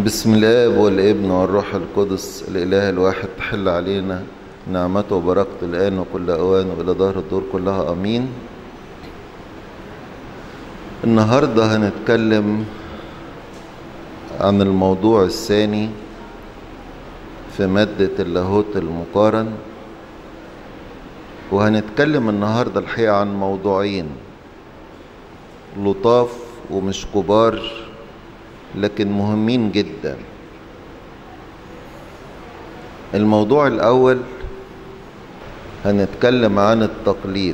بسم الآب والابن والروح القدس الإله الواحد تحل علينا نعمته وبركته الآن وكل أوان وإلى دهر الدور كلها أمين. النهاردة هنتكلم عن الموضوع الثاني في مادة اللاهوت المقارن، وهنتكلم النهاردة الحقيقة عن موضوعين لطاف ومش كبار لكن مهمين جدا. الموضوع الأول هنتكلم عن التقليد.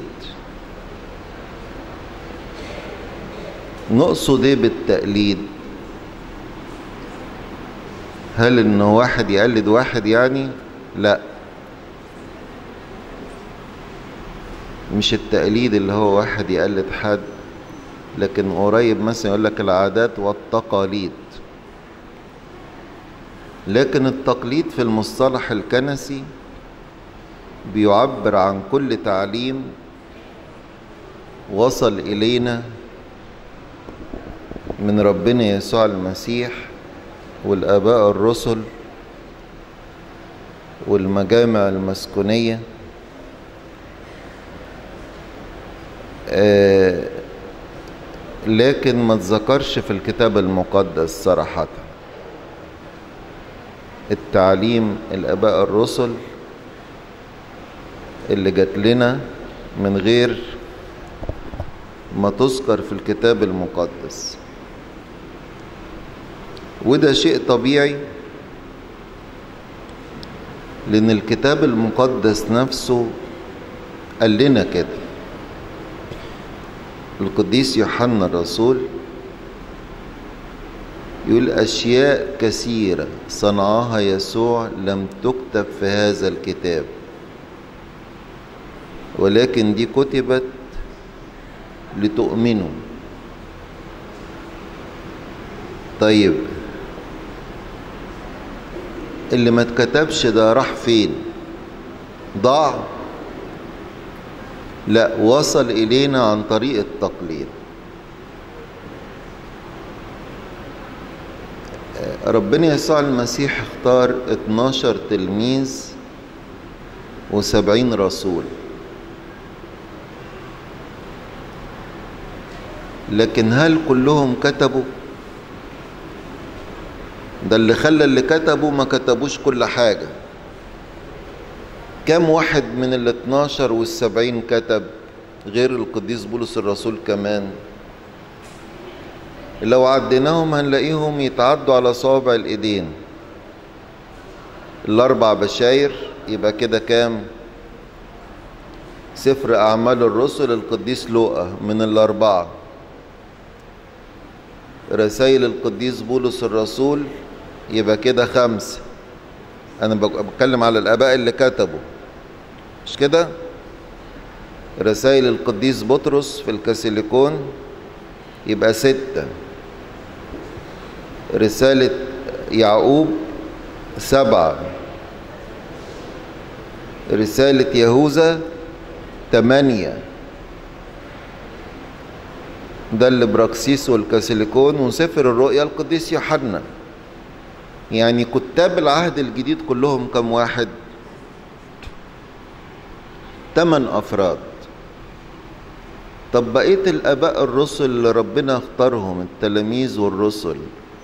نقصد ايه بالتقليد؟ هل ان واحد يقلد واحد؟ يعني لا، مش التقليد اللي هو واحد يقلد حد، لكن قريب مثلا يقول لك العادات والتقاليد. لكن التقليد في المصطلح الكنسي بيعبر عن كل تعليم وصل إلينا من ربنا يسوع المسيح والآباء الرسل والمجامع المسكونية، لكن ما تذكرش في الكتاب المقدس صراحة. التعليم الآباء الرسل اللي جات لنا من غير ما تذكر في الكتاب المقدس، وده شيء طبيعي لأن الكتاب المقدس نفسه قال لنا كده. القديس يوحنا الرسول يقول أشياء كثيرة صنعها يسوع لم تكتب في هذا الكتاب، ولكن دي كتبت لتؤمنوا. طيب اللي ما اتكتبش ده راح فين؟ ضاع؟ لا، وصل إلينا عن طريق التقليد. ربنا يسوع المسيح اختار 12 تلميذ و70 رسول، لكن هل كلهم كتبوا؟ ده اللي خلى اللي كتبوا ما كتبوش كل حاجة. كم واحد من 12 وال70 كتب غير القديس بولس الرسول كمان؟ لو عديناهم هنلاقيهم يتعدوا على صوابع الإيدين. 4 بشاير، يبقى كده كام؟ سفر أعمال الرسل القديس لوقا من 4، رسائل القديس بولس الرسول يبقى كده 5. أنا بتكلم على الآباء اللي كتبوا، مش كده؟ رسائل القديس بطرس في الكاسيليكون يبقى 6. رسالة يعقوب 7. رسالة يهوذا 8. ده اللي براكسيس والكاسيليكون. وسفر الرؤيا القديس يوحنا. يعني كتاب العهد الجديد كلهم كم واحد؟ 8 أفراد. طب بقية الآباء الرسل اللي ربنا اختارهم، التلاميذ والرسل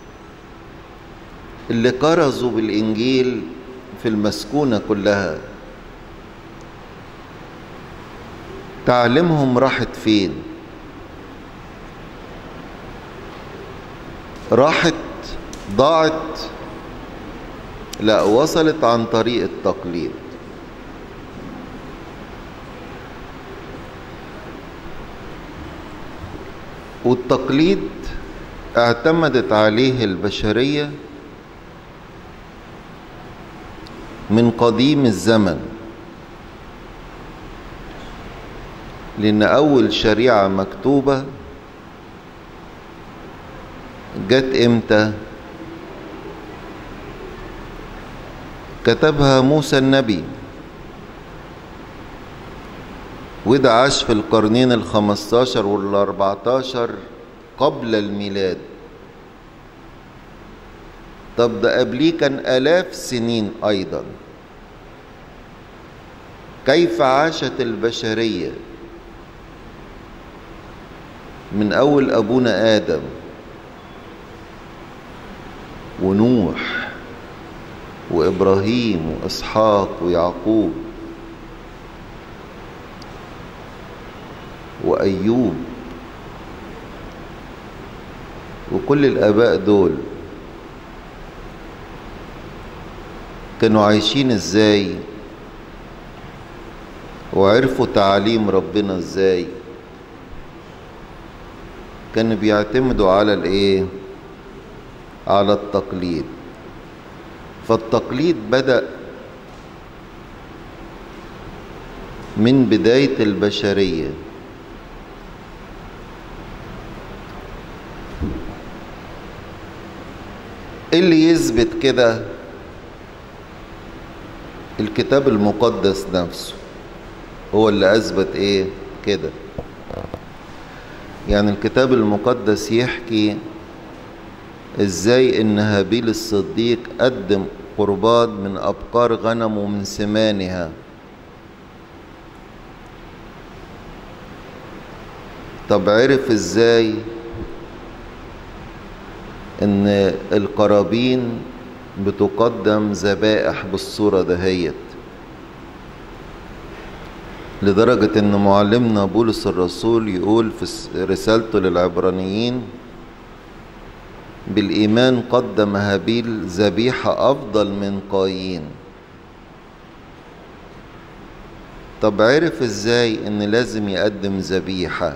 اللي كرزوا بالإنجيل في المسكونة كلها، تعليمهم راحت فين؟ راحت؟ ضاعت؟ لا، وصلت عن طريق التقليد. والتقليد اعتمدت عليه البشرية من قديم الزمن، لأن أول شريعة مكتوبة جت إمتى؟ كتبها موسى النبي، وده عاش في القرنين 15 وال14 قبل الميلاد. طب ده قبليه كان آلاف سنين أيضا. كيف عاشت البشرية من أول أبونا آدم ونوح وإبراهيم وإسحاق ويعقوب وأيوب وكل الآباء دول كانوا عايشين ازاي وعرفوا تعاليم ربنا ازاي؟ كانوا بيعتمدوا على الايه؟ على التقليد. فالتقليد بدأ من بداية البشرية. اللي يثبت كده الكتاب المقدس نفسه هو اللي أثبت إيه كده. يعني الكتاب المقدس يحكي إزاي إن هابيل الصديق قدم قربان من أبقار غنم ومن سمانها. طب عرف إزاي إن القرابين بتقدم ذبائح بالصورة دهيت؟ لدرجة ان معلمنا بولس الرسول يقول في رسالته للعبرانيين: بالإيمان قدم هابيل ذبيحة أفضل من قايين. طب عرف ازاي ان لازم يقدم ذبيحة؟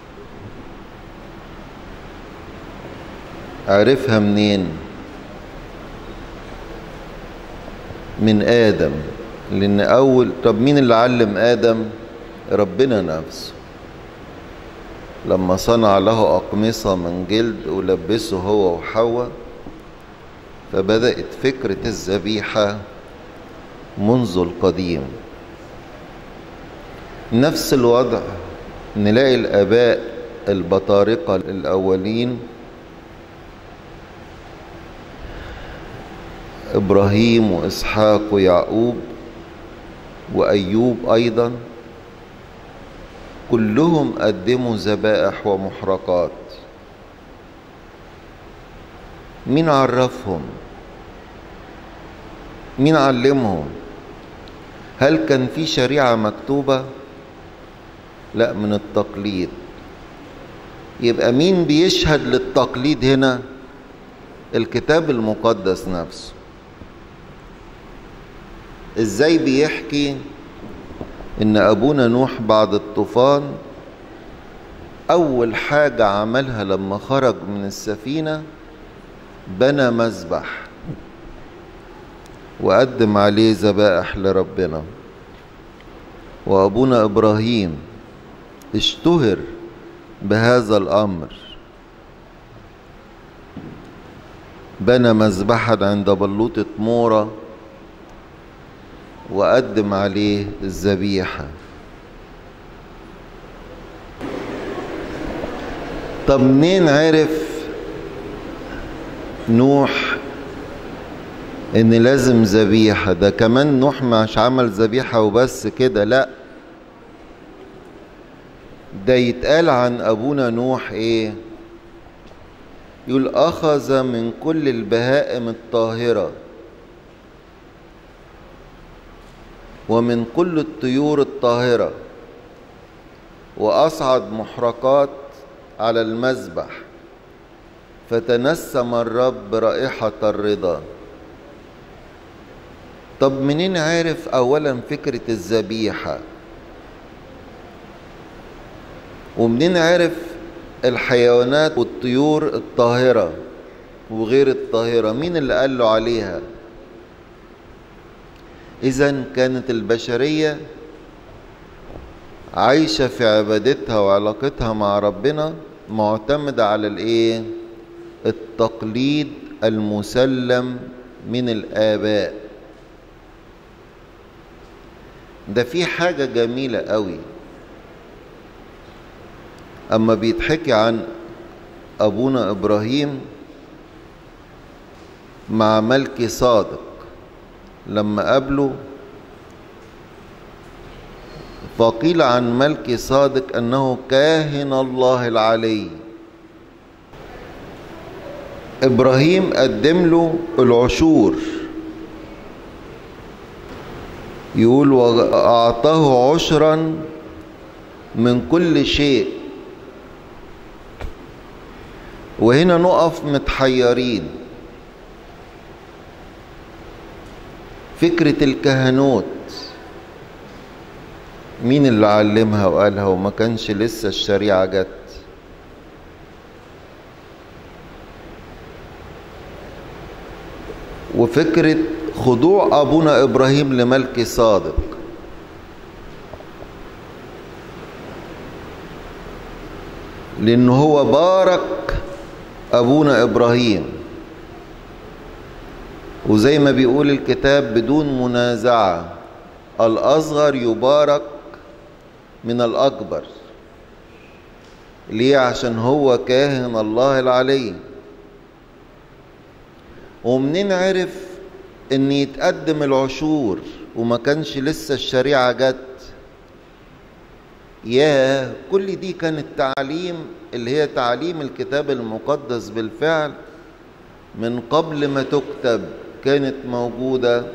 عرفها منين؟ من آدم. لأن طب مين اللي علم آدم؟ ربنا نفسه، لما صنع له أقمصة من جلد ولبسه هو وحواء، فبدأت فكرة الذبيحة منذ القديم. نفس الوضع نلاقي الآباء البطارقة الأولين، إبراهيم وإسحاق ويعقوب وأيوب أيضا، كلهم قدموا ذبائح ومحرقات. مين عرفهم؟ مين علمهم؟ هل كان في شريعة مكتوبة؟ لا، من التقليد. يبقى مين بيشهد للتقليد هنا؟ الكتاب المقدس نفسه. ازاي بيحكي ان ابونا نوح بعد الطوفان اول حاجة عملها لما خرج من السفينة بنى مذبح وقدم عليه ذبائح لربنا. وابونا ابراهيم اشتهر بهذا الامر، بنى مذبحا عند بلوطة مورا وقدم عليه الذبيحة. طب منين عرف نوح ان لازم ذبيحة؟ ده كمان نوح مش عمل ذبيحة وبس كده، لا، ده يتقال عن ابونا نوح ايه؟ يقول: اخذ من كل البهائم الطاهرة ومن كل الطيور الطاهرة وأصعد محرقات على المذبح، فتنسم الرب رائحة الرضا. طب منين عارف أولا فكرة الذبيحة؟ ومنين عارف الحيوانات والطيور الطاهرة وغير الطاهرة؟ مين اللي قال له عليها؟ إذن كانت البشرية عايشة في عبادتها وعلاقتها مع ربنا معتمدة على الإيه؟ التقليد المسلم من الآباء. ده في حاجة جميلة قوي أما بيتحكي عن أبونا إبراهيم، مع ملكي صادق لما قابله، فقيل عن ملكي صادق أنه كاهن الله العلي. إبراهيم قدم له العشور، يقول وأعطاه عشرا من كل شيء. وهنا نقف متحيرين. فكرة الكهنوت مين اللي علمها وقالها وما كانش لسه الشريعة جت؟ وفكرة خضوع أبونا إبراهيم لملكي صادق، لأنه هو بارك أبونا إبراهيم، وزي ما بيقول الكتاب بدون منازعة الأصغر يبارك من الأكبر. ليه؟ عشان هو كاهن الله العلي. ومنين عرف ان يتقدم العشور وما كانش لسه الشريعة جت؟ ياه، كل دي كانت تعليم اللي هي تعليم الكتاب المقدس بالفعل من قبل ما تكتب كانت موجودة،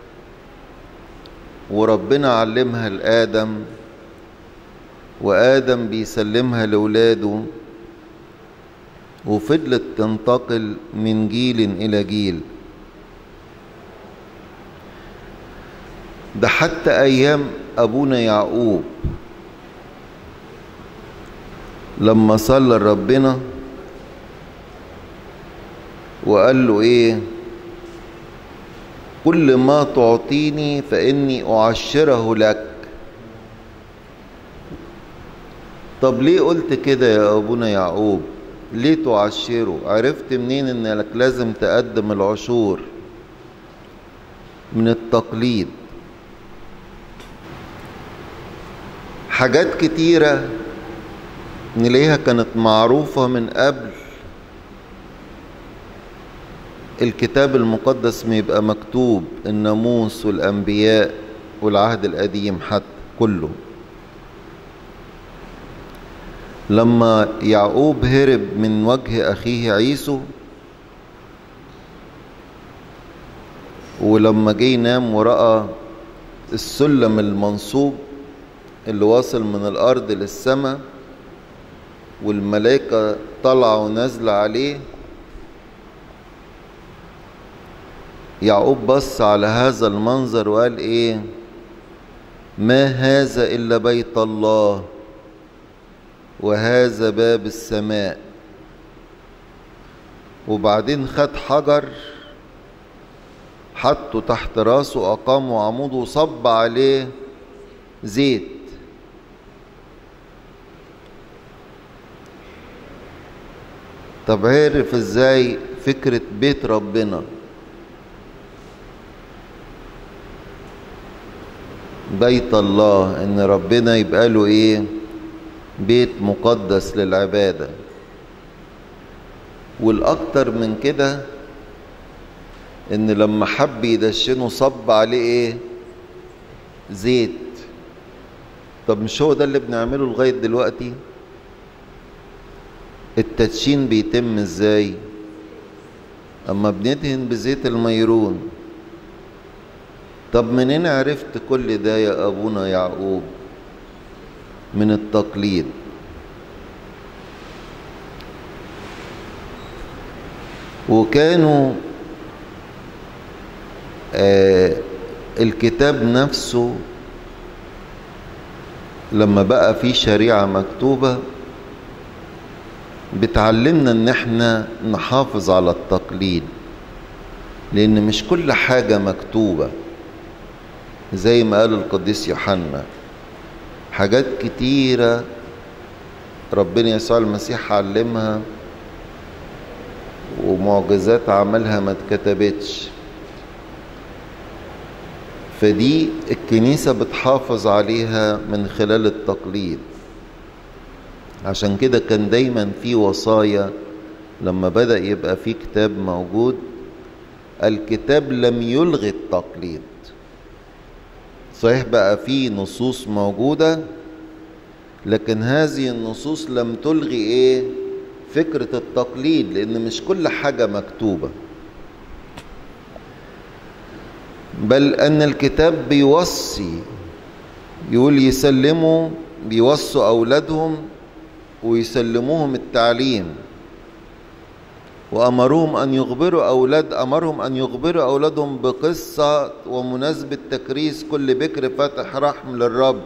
وربنا علمها لآدم، وآدم بيسلمها لأولاده، وفضلت تنتقل من جيل إلى جيل. ده حتى أيام أبونا يعقوب لما صلى ربنا وقال له إيه؟ كل ما تعطيني فإني أعشره لك. طب ليه قلت كده يا أبونا يعقوب؟ ليه تعشره؟ عرفت منين إنك لازم تقدم العشور؟ من التقليد. حاجات كتيرة نلاقيها كانت معروفة من قبل الكتاب المقدس ما يبقى مكتوب، الناموس والأنبياء والعهد القديم حتى كله. لما يعقوب هرب من وجه أخيه عيسو، ولما جه ينام ورأى السلم المنصوب اللي واصل من الأرض للسماء والملائكة طالعة ونازلة عليه، يعقوب بص على هذا المنظر وقال إيه؟ ما هذا إلا بيت الله وهذا باب السماء. وبعدين خد حجر حطه تحت راسه، أقامه عمود وصب عليه زيت. طب عرف ازاي فكرة بيت ربنا؟ بيت الله، ان ربنا يبقى له ايه؟ بيت مقدس للعبادة. والاكتر من كده ان لما حب يدشنه صب عليه ايه؟ زيت. طب مش هو ده اللي بنعمله لغاية دلوقتي؟ التدشين بيتم ازاي؟ اما بندهن بزيت الميرون. طب منين عرفت كل ده يا ابونا يعقوب؟ من التقليد. وكانوا الكتاب نفسه لما بقى فيه شريعة مكتوبة بتعلمنا ان احنا نحافظ على التقليد، لان مش كل حاجة مكتوبة زي ما قال القديس يوحنا. حاجات كتيرة ربنا يسوع المسيح علمها ومعجزات عملها ما اتكتبتش، فدي الكنيسة بتحافظ عليها من خلال التقليد. عشان كده كان دايما في وصايا لما بدأ يبقى في كتاب موجود الكتاب لم يلغي التقليد. صحيح بقى فيه نصوص موجودة، لكن هذه النصوص لم تلغي فكرة التقليد، لأن مش كل حاجة مكتوبة، بل أن الكتاب بيوصي، يقول يسلموا، بيوصوا أولادهم ويسلموهم التعليم، وأمرهم أن يخبروا أولادهم بقصة ومناسبة تكريس كل بكر فاتح رحم للرب.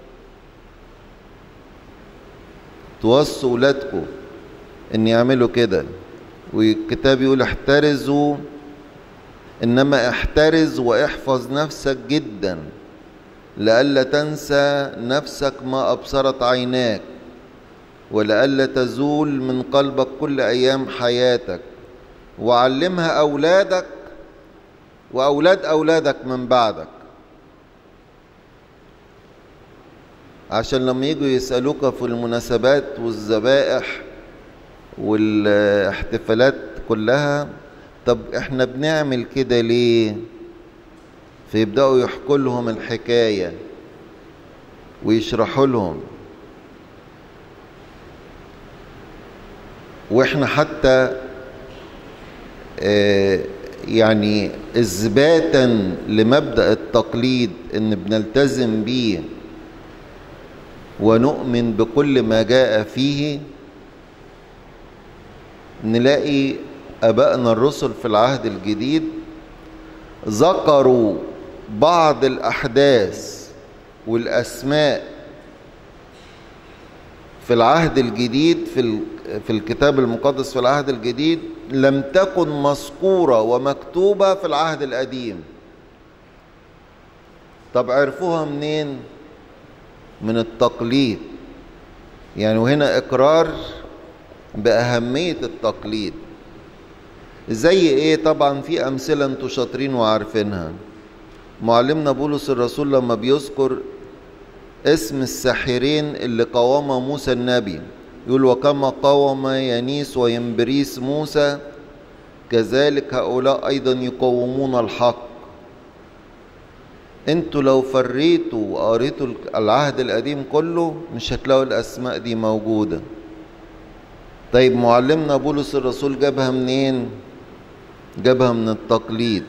توصوا أولادكم أن يعملوا كده. والكتاب يقول احترزوا، إنما احترز واحفظ نفسك جدا لئلا تنسى نفسك ما أبصرت عيناك، ولئلا تزول من قلبك كل أيام حياتك، وعلمها أولادك وأولاد أولادك من بعدك، عشان لما يجوا يسألوك في المناسبات والذبائح والاحتفالات كلها، طب احنا بنعمل كده ليه؟ فيبدأوا يحكوا لهم الحكاية ويشرحوا لهم. واحنا حتى يعني اثباتا لمبدأ التقليد ان بنلتزم بيه ونؤمن بكل ما جاء فيه، نلاقي آبائنا الرسل في العهد الجديد ذكروا بعض الأحداث والأسماء في العهد الجديد، في الكتاب المقدس في العهد الجديد، لم تكن مذكورة ومكتوبة في العهد القديم. طب عرفوها منين؟ من التقليد. يعني وهنا إقرار بأهمية التقليد. زي طبعا في أمثلة انتوا شاطرين وعارفينها. معلمنا بولس الرسول لما بيذكر اسم الساحرين اللي قاوم موسى النبي، يقول وكما قاوم ينيس وينبريس موسى كذلك هؤلاء أيضا يقاومون الحق. انتوا لو فريتوا وقريتوا العهد القديم كله مش هتلاقوا الأسماء دي موجودة. طيب معلمنا بولس الرسول جابها منين؟ جابها من التقليد.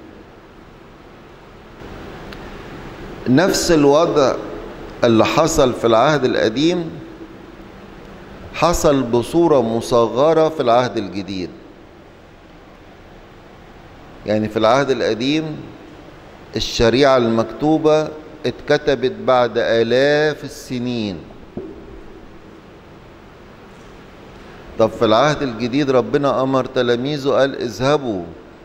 نفس الوضع اللي حصل في العهد القديم حصل بصورة مصغرة في العهد الجديد. يعني في العهد القديم الشريعة المكتوبة اتكتبت بعد آلاف السنين. طب في العهد الجديد ربنا أمر تلاميذه، قال اذهبوا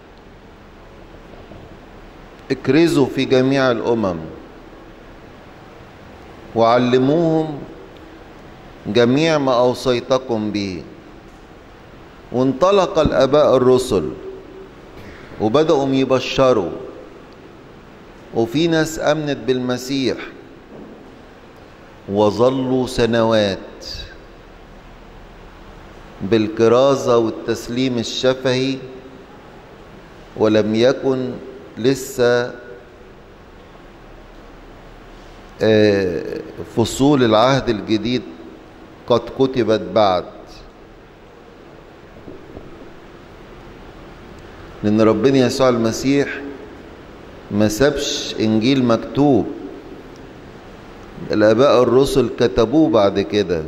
اكرزوا في جميع الأمم وعلموهم جميع ما أوصيتكم به. وانطلق الآباء الرسل وبدأوا يبشروا، وفي ناس آمنت بالمسيح وظلوا سنوات بالكرازة والتسليم الشفهي، ولم يكن لسه فصول العهد الجديد قد كتبت بعد، لأن ربنا يسوع المسيح ما سابش إنجيل مكتوب، الآباء الرسل كتبوه بعد كده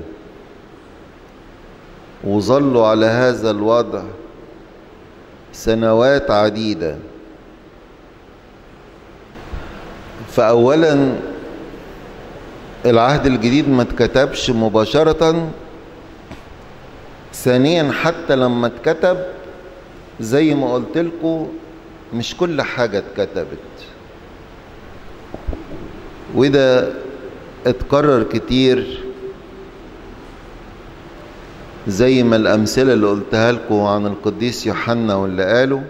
وظلوا على هذا الوضع سنوات عديدة. فأولا العهد الجديد ما اتكتبش مباشرة. ثانيا حتى لما اتكتب زي ما قلت لكم مش كل حاجة اتكتبت، وده اتكرر كتير، زي ما الأمثلة اللي قلتها لكم عن القديس يوحنا واللي قاله،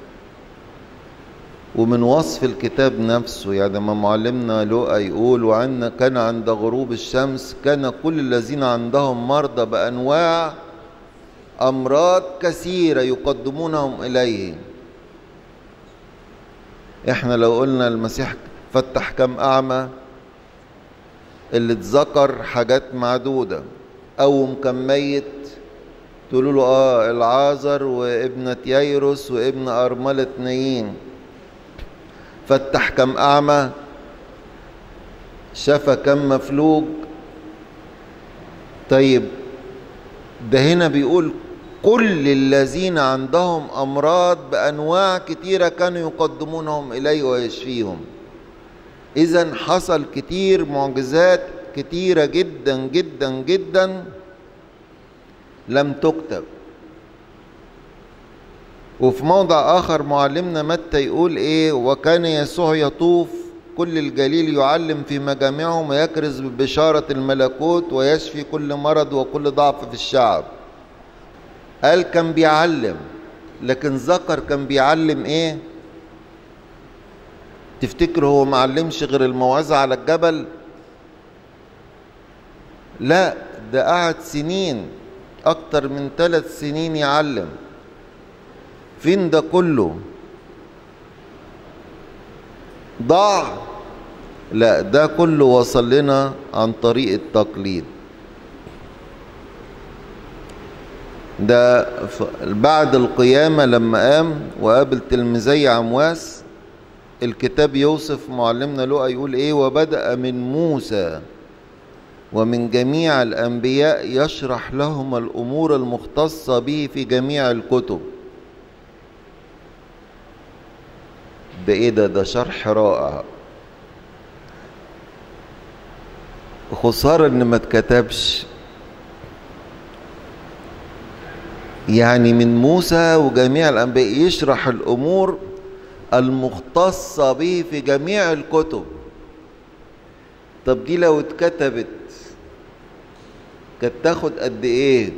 ومن وصف الكتاب نفسه. يعني ما معلمنا لوقا يقول وعندنا كان عند غروب الشمس كان كل الذين عندهم مرضى بأنواع أمراض كثيرة يقدمونهم إليه احنا لو قلنا المسيح فتح كم أعمى، اللي اتذكر حاجات معدودة. قوم كم ميت، تقولوا له العازر وابنة ييروس وابن أرملة نايين. فتح كم أعمى، شفى كم مفلوج. طيب ده هنا بيقول كل الذين عندهم أمراض بأنواع كتيرة كانوا يقدمونهم إليه ويشفيهم. إذن حصل كتير معجزات كتيرة جدا جدا جدا لم تكتب. وفي موضع آخر معلمنا متى يقول إيه: وكان يسوع يطوف كل الجليل يعلم في مجامعهم ويكرز ببشارة الملكوت ويشفي كل مرض وكل ضعف في الشعب. قال كان بيعلم، لكن ذكر كان بيعلم إيه؟ تفتكر هو معلمش غير الموعظة على الجبل؟ لا، ده قعد سنين، أكتر من 3 سنين يعلم. فين ده كله؟ ضاع؟ لا، ده كله وصل لنا عن طريق التقليد. ده بعد القيامة لما قام وقابل تلميذي عمواس، الكتاب يوصف معلمنا لوقا يقول ايه: وبدأ من موسى ومن جميع الأنبياء يشرح لهم الأمور المختصة به في جميع الكتب. ده ايه ده شرح رائع. خسارة ان ما اتكتبش. يعني من موسى وجميع الأنبياء يشرح الأمور المختصة به في جميع الكتب. طب دي لو اتكتبت كانت تاخد قد ايه؟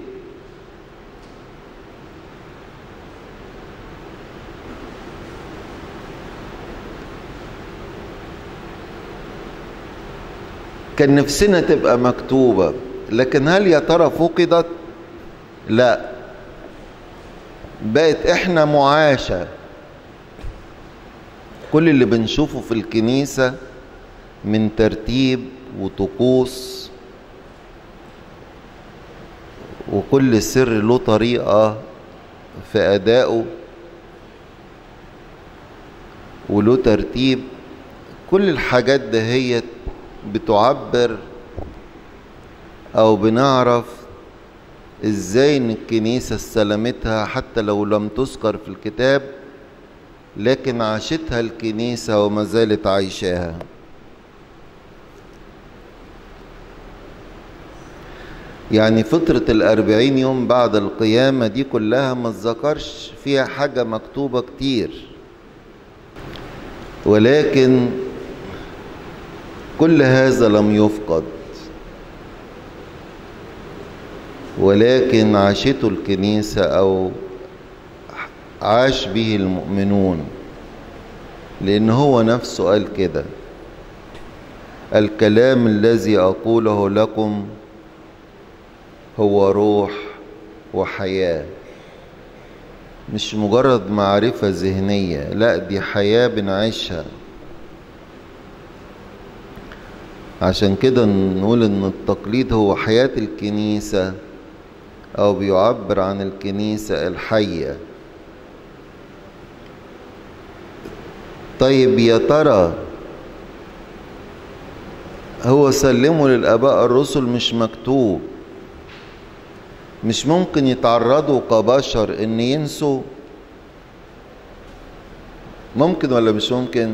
كان نفسنا تبقى مكتوبة، لكن هل يا ترى فقدت؟ لا، بقت احنا معاشة. كل اللي بنشوفه في الكنيسة من ترتيب وطقوس، وكل سر له طريقة في أدائه وله ترتيب. كل الحاجات دهيت بتعبر أو بنعرف إزاي إن الكنيسة استلمتها، حتى لو لم تذكر في الكتاب لكن عاشتها الكنيسة وما زالت عايشاها. يعني فترة 40 يوم بعد القيامة دي كلها ما تذكرش فيها حاجة مكتوبة كتير، ولكن كل هذا لم يفقد، ولكن عاشته الكنيسة أو عاش به المؤمنون، لأن هو نفسه قال كده: الكلام الذي أقوله لكم هو روح وحياة. مش مجرد معرفة ذهنية، لا، دي حياة بنعيشها. عشان كده نقول ان التقليد هو حياة الكنيسة، او بيعبر عن الكنيسة الحية. طيب يا ترى هو سلمه للآباء الرسل مش مكتوب، مش ممكن يتعرضوا كبشر ان ينسوا؟ ممكن ولا مش ممكن؟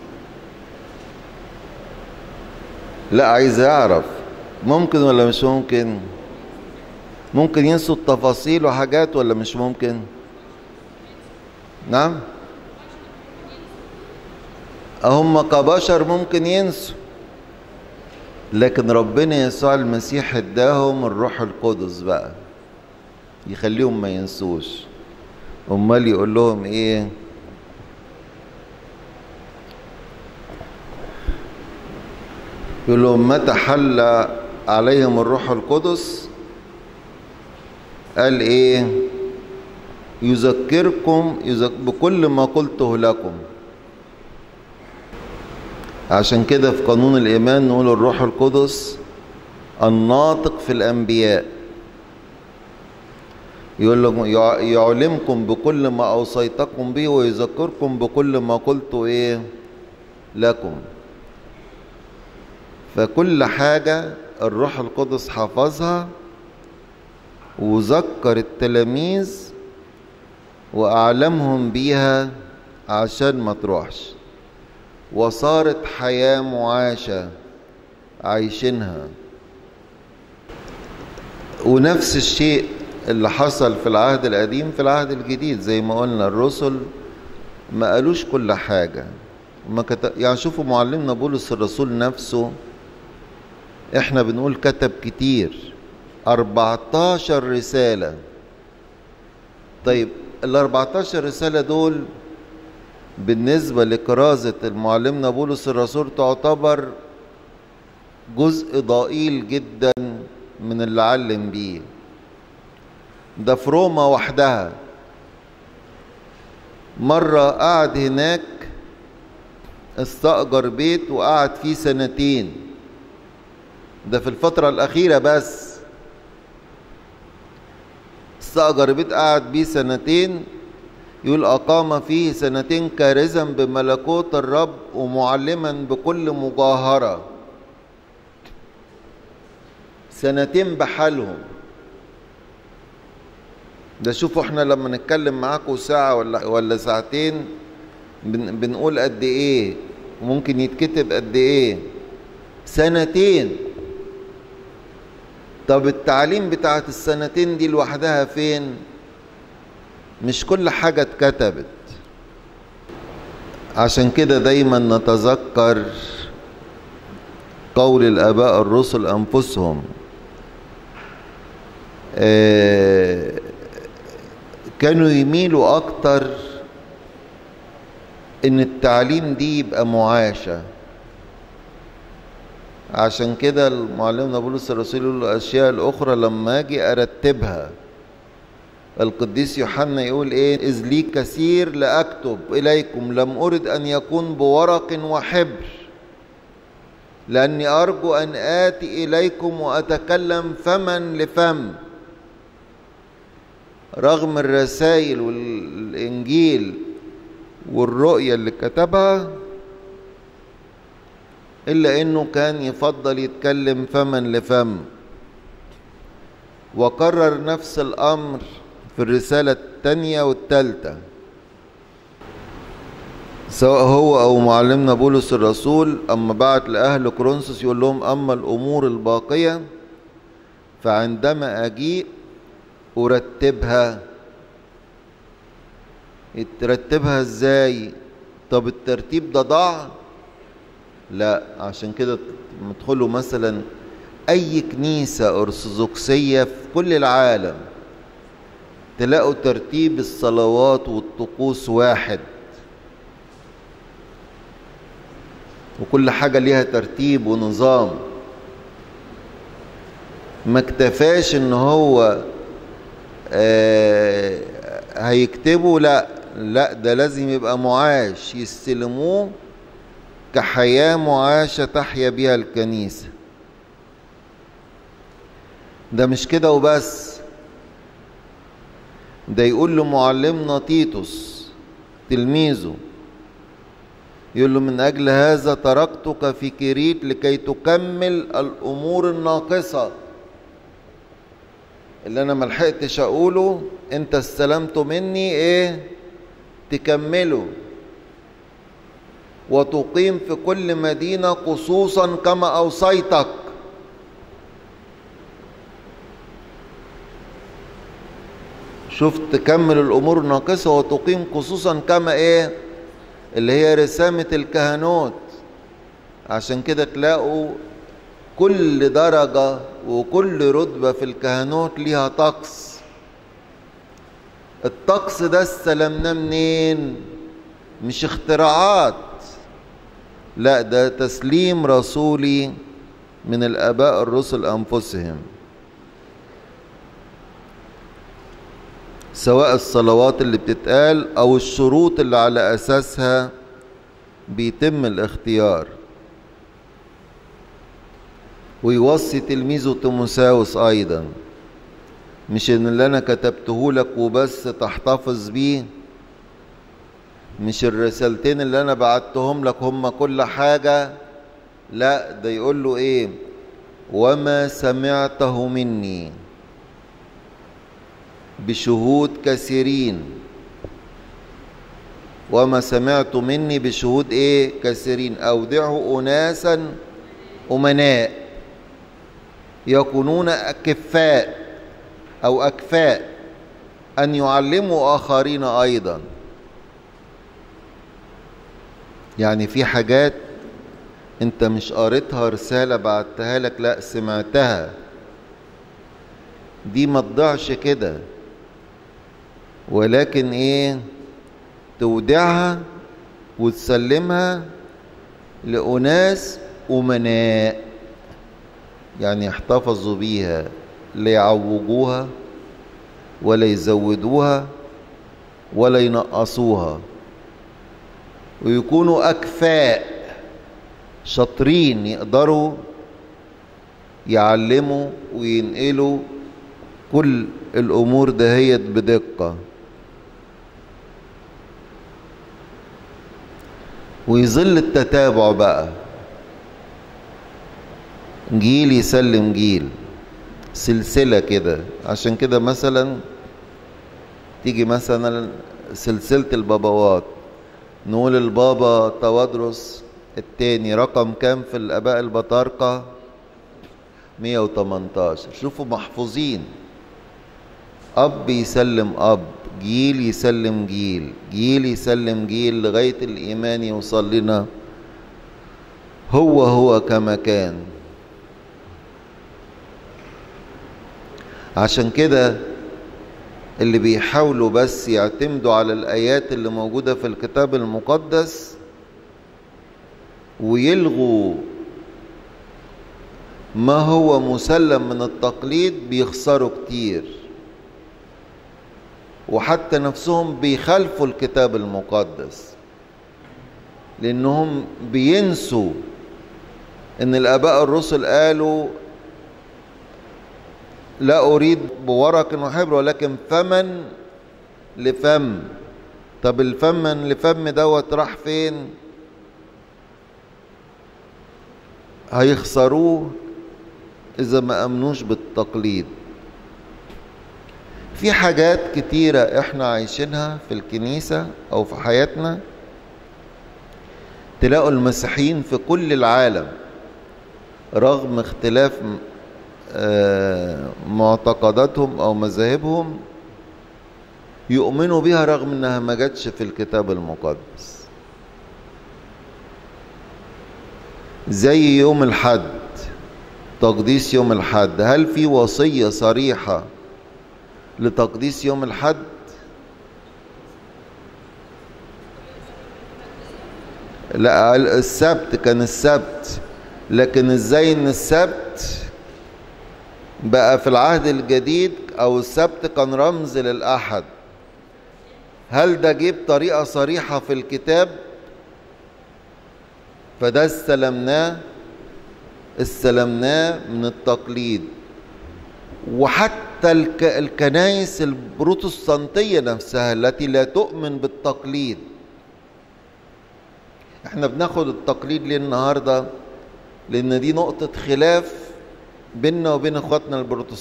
لا، عايز اعرف ممكن ولا مش ممكن؟ ممكن ينسوا التفاصيل وحاجات ولا مش ممكن؟ نعم، هم كبشر ممكن ينسوا، لكن ربنا يسوع المسيح اداهم الروح القدس بقى يخليهم ما ينسوش. امال يقول لهم ايه؟ يقول لهم متى حل عليهم الروح القدس قال ايه؟ يذكركم بكل ما قلته لكم. عشان كده في قانون الإيمان نقول الروح القدس الناطق في الأنبياء، يقول لهم يعلمكم بكل ما أوصيتكم به ويذكركم بكل ما قلت لكم. فكل حاجة الروح القدس حفظها وذكر التلاميذ وأعلمهم بيها عشان ما تروحش، وصارت حياة معاشة عايشينها. ونفس الشيء اللي حصل في العهد القديم في العهد الجديد، زي ما قلنا الرسل ما قالوش كل حاجة، يعني شوفوا معلمنا بولس الرسول نفسه، احنا بنقول كتب كتير 14 رسالة. طيب ال14 رسالة دول بالنسبة لكرازة المعلمنا بولس الرسول تعتبر جزء ضئيل جدا من اللي علم بيه. ده في روما وحدها، مرة قعد هناك استأجر بيت وقعد فيه 2 سنين، ده في الفترة الأخيرة بس استأجر بيت قعد بيه 2 يقول أقام فيه 2 كارزا بملكوت الرب ومعلما بكل مجاهرة. 2 بحالهم. ده شوفوا احنا لما نتكلم معاكم ساعة ولا ساعتين بنقول قد ايه وممكن يتكتب قد ايه. 2. طب التعليم بتاعت ال2 دي لوحدها فين؟ مش كل حاجة اتكتبت. عشان كده دايما نتذكر قول الآباء الرسل أنفسهم، كانوا يميلوا أكتر إن التعليم دي يبقى معاشة. عشان كده المعلمنا بولس الرسول يقول له الأشياء الأخرى لما أجي أرتبها. القديس يوحنا يقول إذ لي كثير لأكتب إليكم لم أرد أن يكون بورق وحبر، لأني أرجو أن آتي إليكم وأتكلم فما لفم. رغم الرسائل والإنجيل والرؤية اللي كتبها إلا أنه كان يفضل يتكلم فما لفم. وكرر نفس الأمر في الرسالة الثانية والثالثة، سواء هو أو معلمنا بولس الرسول أما بعت لأهل كورنثوس يقول لهم أما الأمور الباقية فعندما أجيء أرتبها. ترتبها إزاي؟ طب الترتيب ده ضاع؟ لا. عشان كده مدخلوا مثلا أي كنيسة أرثوذكسية في كل العالم تلاقوا ترتيب الصلوات والطقوس واحد، وكل حاجة ليها ترتيب ونظام. ما اكتفاش ان هو هيكتبوا، لا ده لازم يبقى معاش، يستلموه كحياة معاشة تحيا بها الكنيسة. ده مش كده وبس، ده يقول له معلمنا تيتوس تلميذه، يقول له من أجل هذا تركتك في كريت لكي تكمل الأمور الناقصة اللي أنا ملحقتش أقوله، أنت استلمته مني تكمله، وتقيم في كل مدينة قصوصا كما أوصيتك. شفت، تكمل الأمور الناقصة وتقيم قصوصا كما اللي هي رسامة الكهنوت. عشان كده تلاقوا كل درجة وكل رتبة في الكهنوت ليها طقس. الطقس ده استلمناه منين؟ مش اختراعات، لا ده تسليم رسولي من الآباء الرسل أنفسهم. سواء الصلوات اللي بتتقال أو الشروط اللي على أساسها بيتم الاختيار. ويوصي تلميذه تيموثاوس أيضا، مش إن اللي أنا كتبته لك وبس تحتفظ بيه، مش الرسالتين اللي أنا بعتهم لك هم كل حاجة، لا ده يقول له إيه؟ وما سمعته مني بشهود كثيرين. وما سمعت مني بشهود ايه؟ كثيرين. اودعه اناسا امناء يكونون اكفاء او اكفاء ان يعلموا اخرين ايضا. يعني في حاجات انت مش قريتها رسالة بعتها لك، لا سمعتها، دي ما تضيعش كده، ولكن ايه؟ تودعها وتسلمها لأناس أمناء، يعني يحتفظوا بيها، لا يعوجوها ولا يزودوها ولا ينقصوها، ويكونوا أكفاء شاطرين يقدروا يعلموا وينقلوا كل الأمور دهيت بدقة. ويظل التتابع بقى، جيل يسلم جيل، سلسلة كده. عشان كده مثلا تيجي مثلا سلسلة البابوات، نقول البابا توادرس الثاني رقم كام في الآباء البطاركة؟ 118. شوفوا محفوظين، أب يسلم أب، جيل يسلم جيل، جيل يسلم جيل، لغاية الإيمان يوصل لنا هو كما كان. عشان كده اللي بيحاولوا بس يعتمدوا على الآيات اللي موجودة في الكتاب المقدس ويلغوا ما هو مسلم من التقليد بيخسروا كتير، وحتى نفسهم بيخالفوا الكتاب المقدس، لأنهم بينسوا إن الآباء الرسل قالوا لا أريد بورق وحبر ولكن فما لفم. طب الفما لفم دوت راح فين؟ هيخسروه إذا ما أمنوش بالتقليد. في حاجات كتيرة احنا عايشينها في الكنيسة او في حياتنا، تلاقوا المسيحيين في كل العالم رغم اختلاف معتقداتهم او مذاهبهم يؤمنوا بها رغم انها ما جاتش في الكتاب المقدس. زي يوم الحد، تقديس يوم الحد، هل في وصية صريحة لتقديس يوم الحد؟ لا، السبت كان السبت، لكن ازاي ان السبت بقى في العهد الجديد او السبت كان رمز للأحد؟ هل ده جه بطريقة صريحة في الكتاب؟ فده استلمناه من التقليد. وحتى الكنائس البروتستانتية نفسها التي لا تؤمن بالتقليد، احنا بناخد التقليد ليه النهاردة؟ لأن دي نقطة خلاف بيننا وبين اخواتنا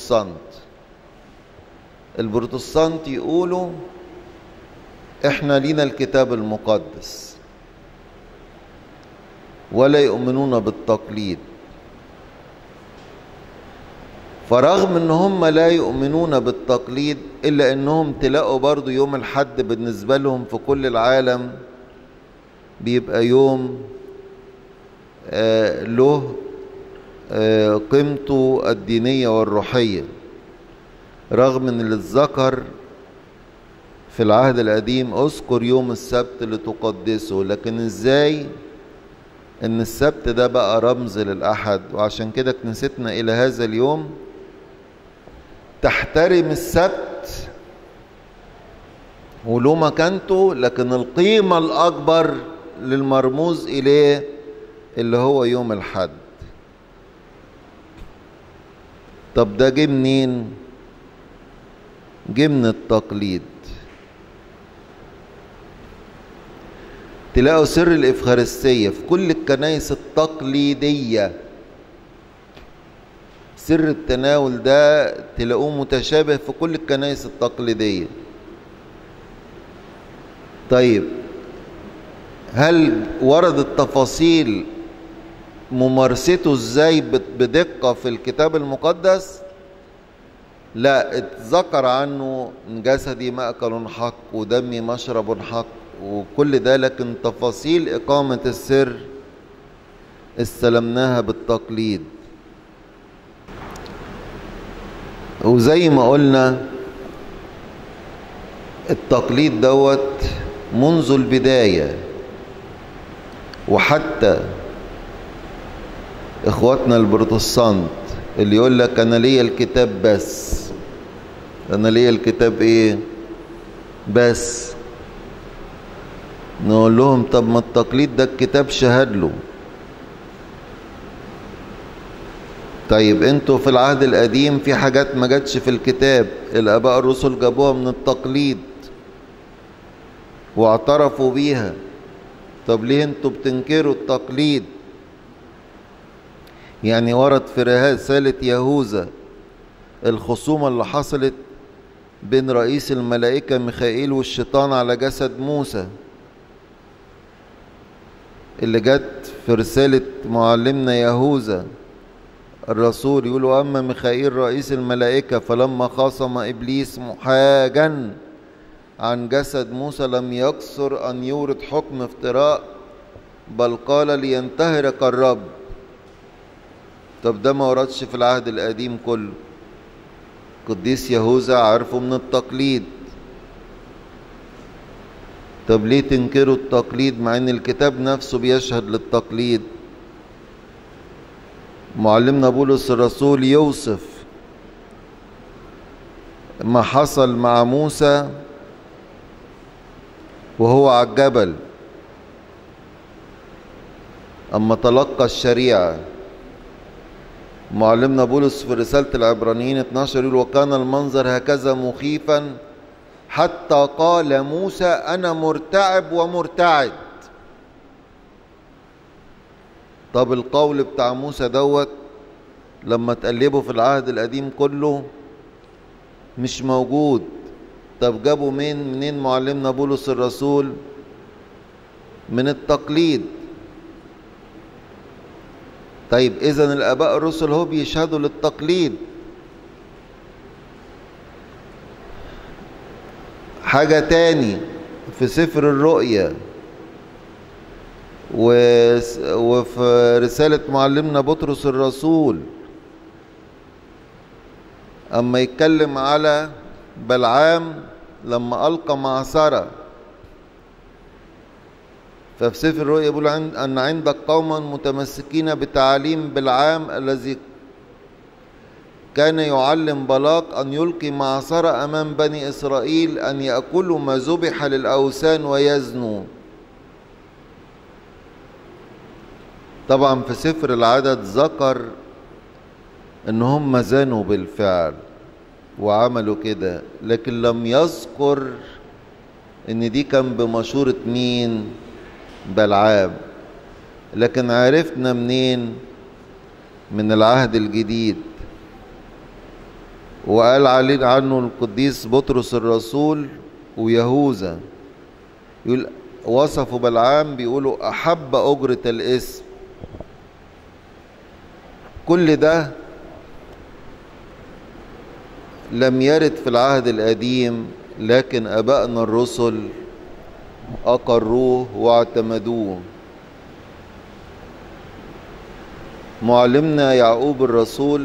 البروتستانت يقولوا احنا لينا الكتاب المقدس ولا يؤمنون بالتقليد. فرغم ان هم لا يؤمنون بالتقليد الا انهم تلاقوا برضو يوم الحد بالنسبة لهم في كل العالم بيبقى يوم له قيمته الدينية والروحية، رغم ان اللي اتذكر في العهد القديم اذكر يوم السبت لتقدسه، لكن ازاي ان السبت ده بقى رمز للأحد؟ وعشان كده كنيستنا الى هذا اليوم تحترم السبت وله مكانته، لكن القيمة الأكبر للمرموز إليه اللي هو يوم الحد. طب ده جه منين؟ جه من التقليد. تلاقوا سر الإفخارستية في كل الكنائس التقليدية، سر التناول ده تلاقوه متشابه في كل الكنائس التقليدية. طيب هل وردت تفاصيل ممارسته ازاي بدقة في الكتاب المقدس؟ لا، اتذكر عنه جسدي مأكل حق ودمي مشرب حق وكل ده، لكن تفاصيل إقامة السر استلمناها بالتقليد. وزي ما قلنا التقليد دوت منذ البداية، وحتى اخواتنا البروتستانت اللي يقول لك انا ليا الكتاب بس، انا ليا الكتاب ايه بس، نقول لهم طب ما التقليد ده الكتاب شهد له. طيب انتوا في العهد القديم في حاجات ما جاتش في الكتاب، الاباء الرسل جابوها من التقليد واعترفوا بيها، طب ليه انتوا بتنكروا التقليد؟ يعني ورد في رسالة يهوذا الخصومة اللي حصلت بين رئيس الملائكة ميخائيل والشيطان على جسد موسى، اللي جت في رسالة معلمنا يهوذا الرسول، يقولوا أما ميخائيل رئيس الملائكة فلما خاصم إبليس محاجا عن جسد موسى لم يقصر أن يورد حكم افتراء، بل قال لينتهرك الرب. طب ده ما وردش في العهد القديم كله، قديس يهوذا عرفوا من التقليد. طب ليه تنكروا التقليد مع ان الكتاب نفسه بيشهد للتقليد؟ معلمنا بولس الرسول يوصف ما حصل مع موسى وهو على الجبل اما تلقى الشريعة. معلمنا بولس في رسالة العبرانيين 12 يقول وكان المنظر هكذا مخيفا حتى قال موسى أنا مرتعب ومرتعد. طب القول بتاع موسى دوت لما تقلبه في العهد القديم كله مش موجود. طب جابوا منين معلمنا بولس الرسول؟ من التقليد. طيب إذن الآباء الرسل هو بيشهدوا للتقليد. حاجة تاني في سفر الرؤيا وفي رسالة معلمنا بطرس الرسول أما يتكلم على بلعام لما ألقى معصرة، ففي سفر الرؤيا يقول أن عندك قوما متمسكين بتعاليم بلعام الذي كان يعلم بلاق أن يلقي معصرة أمام بني إسرائيل أن يأكلوا ما ذبح للأوثان ويزنوا. طبعا في سفر العدد ذكر أن هم زنوا بالفعل وعملوا كده، لكن لم يذكر أن دي كان بمشورة مين؟ بلعام. لكن عرفنا منين؟ من العهد الجديد، وقال عليه عنه القديس بطرس الرسول ويهوذا، يقول وصفوا بلعام بيقولوا أحب أجرة الاسم. كل ده لم يرد في العهد القديم، لكن أبائنا الرسل أقروه واعتمدوه. معلمنا يعقوب الرسول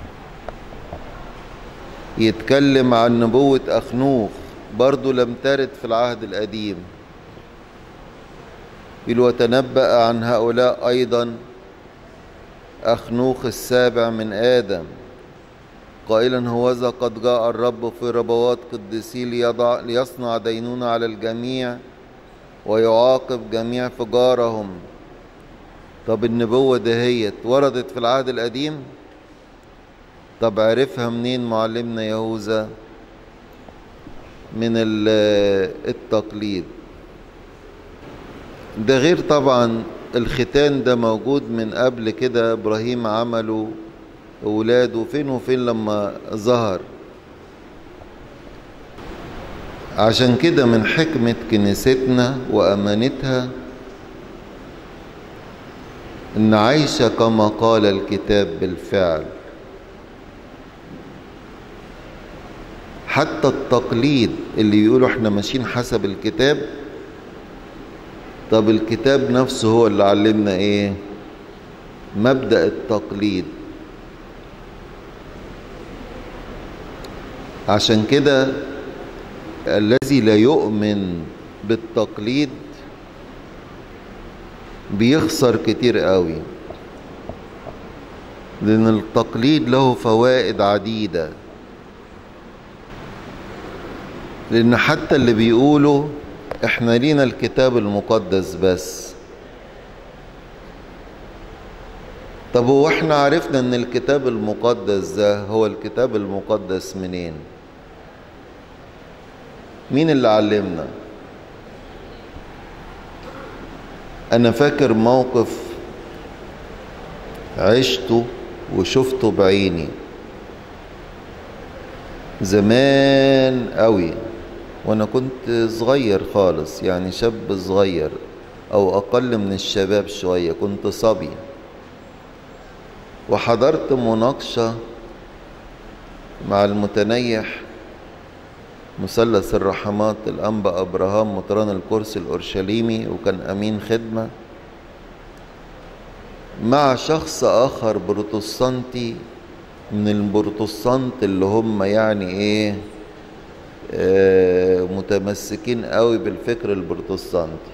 يتكلم عن نبوة أخنوخ، برضو لم ترد في العهد القديم. يقول وتنبأ عن هؤلاء أيضا أخنوخ السابع من آدم قائلا هوذا قد جاء الرب في ربوات قدسي ليصنع دينونة على الجميع ويعاقب جميع فجارهم. طب النبوة دهيت وردت في العهد القديم؟ طب عرفها منين معلمنا يهوذا؟ من التقليد ده. غير طبعا الختان ده موجود من قبل كده، ابراهيم عمله، اولاده فين وفين لما ظهر. عشان كده من حكمة كنيستنا وأمانتها إن عايشة كما قال الكتاب بالفعل. حتى التقليد اللي يقولوا احنا ماشيين حسب الكتاب، طب الكتاب نفسه هو اللي علمنا ايه؟ مبدأ التقليد. عشان كده الذي لا يؤمن بالتقليد بيخسر كتير قوي، لأن التقليد له فوائد عديدة. لأن حتى اللي بيقولوا احنا لينا الكتاب المقدس بس، طب هو احنا عرفنا ان الكتاب المقدس ده هو الكتاب المقدس منين؟ مين اللي علمنا؟ انا فاكر موقف عشته وشفته بعيني زمان قوي، وانا كنت صغير خالص، يعني شاب صغير او اقل من الشباب شوية، كنت صبي. وحضرت مناقشة مع المتنيح مثلث الرحمات الأنبا أبراهام مطران الكرسي الأورشليمي، وكان أمين خدمة، مع شخص آخر بروتستانتي من البروتستانت اللي هم يعني إيه متمسكين قوي بالفكر البروتستانتي.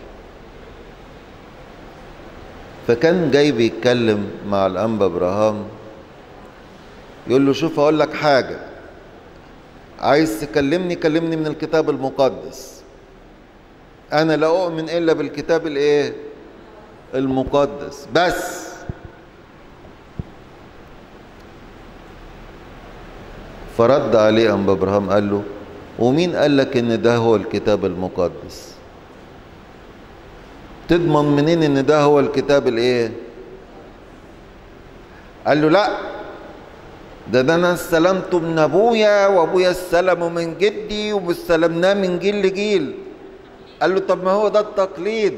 فكان جاي بيتكلم مع الأنبا أبراهام، يقول له شوف أقول لك حاجة، عايز تكلمني كلمني من الكتاب المقدس، أنا لا أؤمن إلا بالكتاب الإيه؟ المقدس بس. فرد عليه أنبا أبراهام قال له ومين قال لك إن ده هو الكتاب المقدس؟ تضمن منين إن ده هو الكتاب الإيه؟ قال له لا، ده انا استلمته من ابويا، وابويا استلمه من جدي، واستلمناه من جيل لجيل. قال له طب ما هو ده التقليد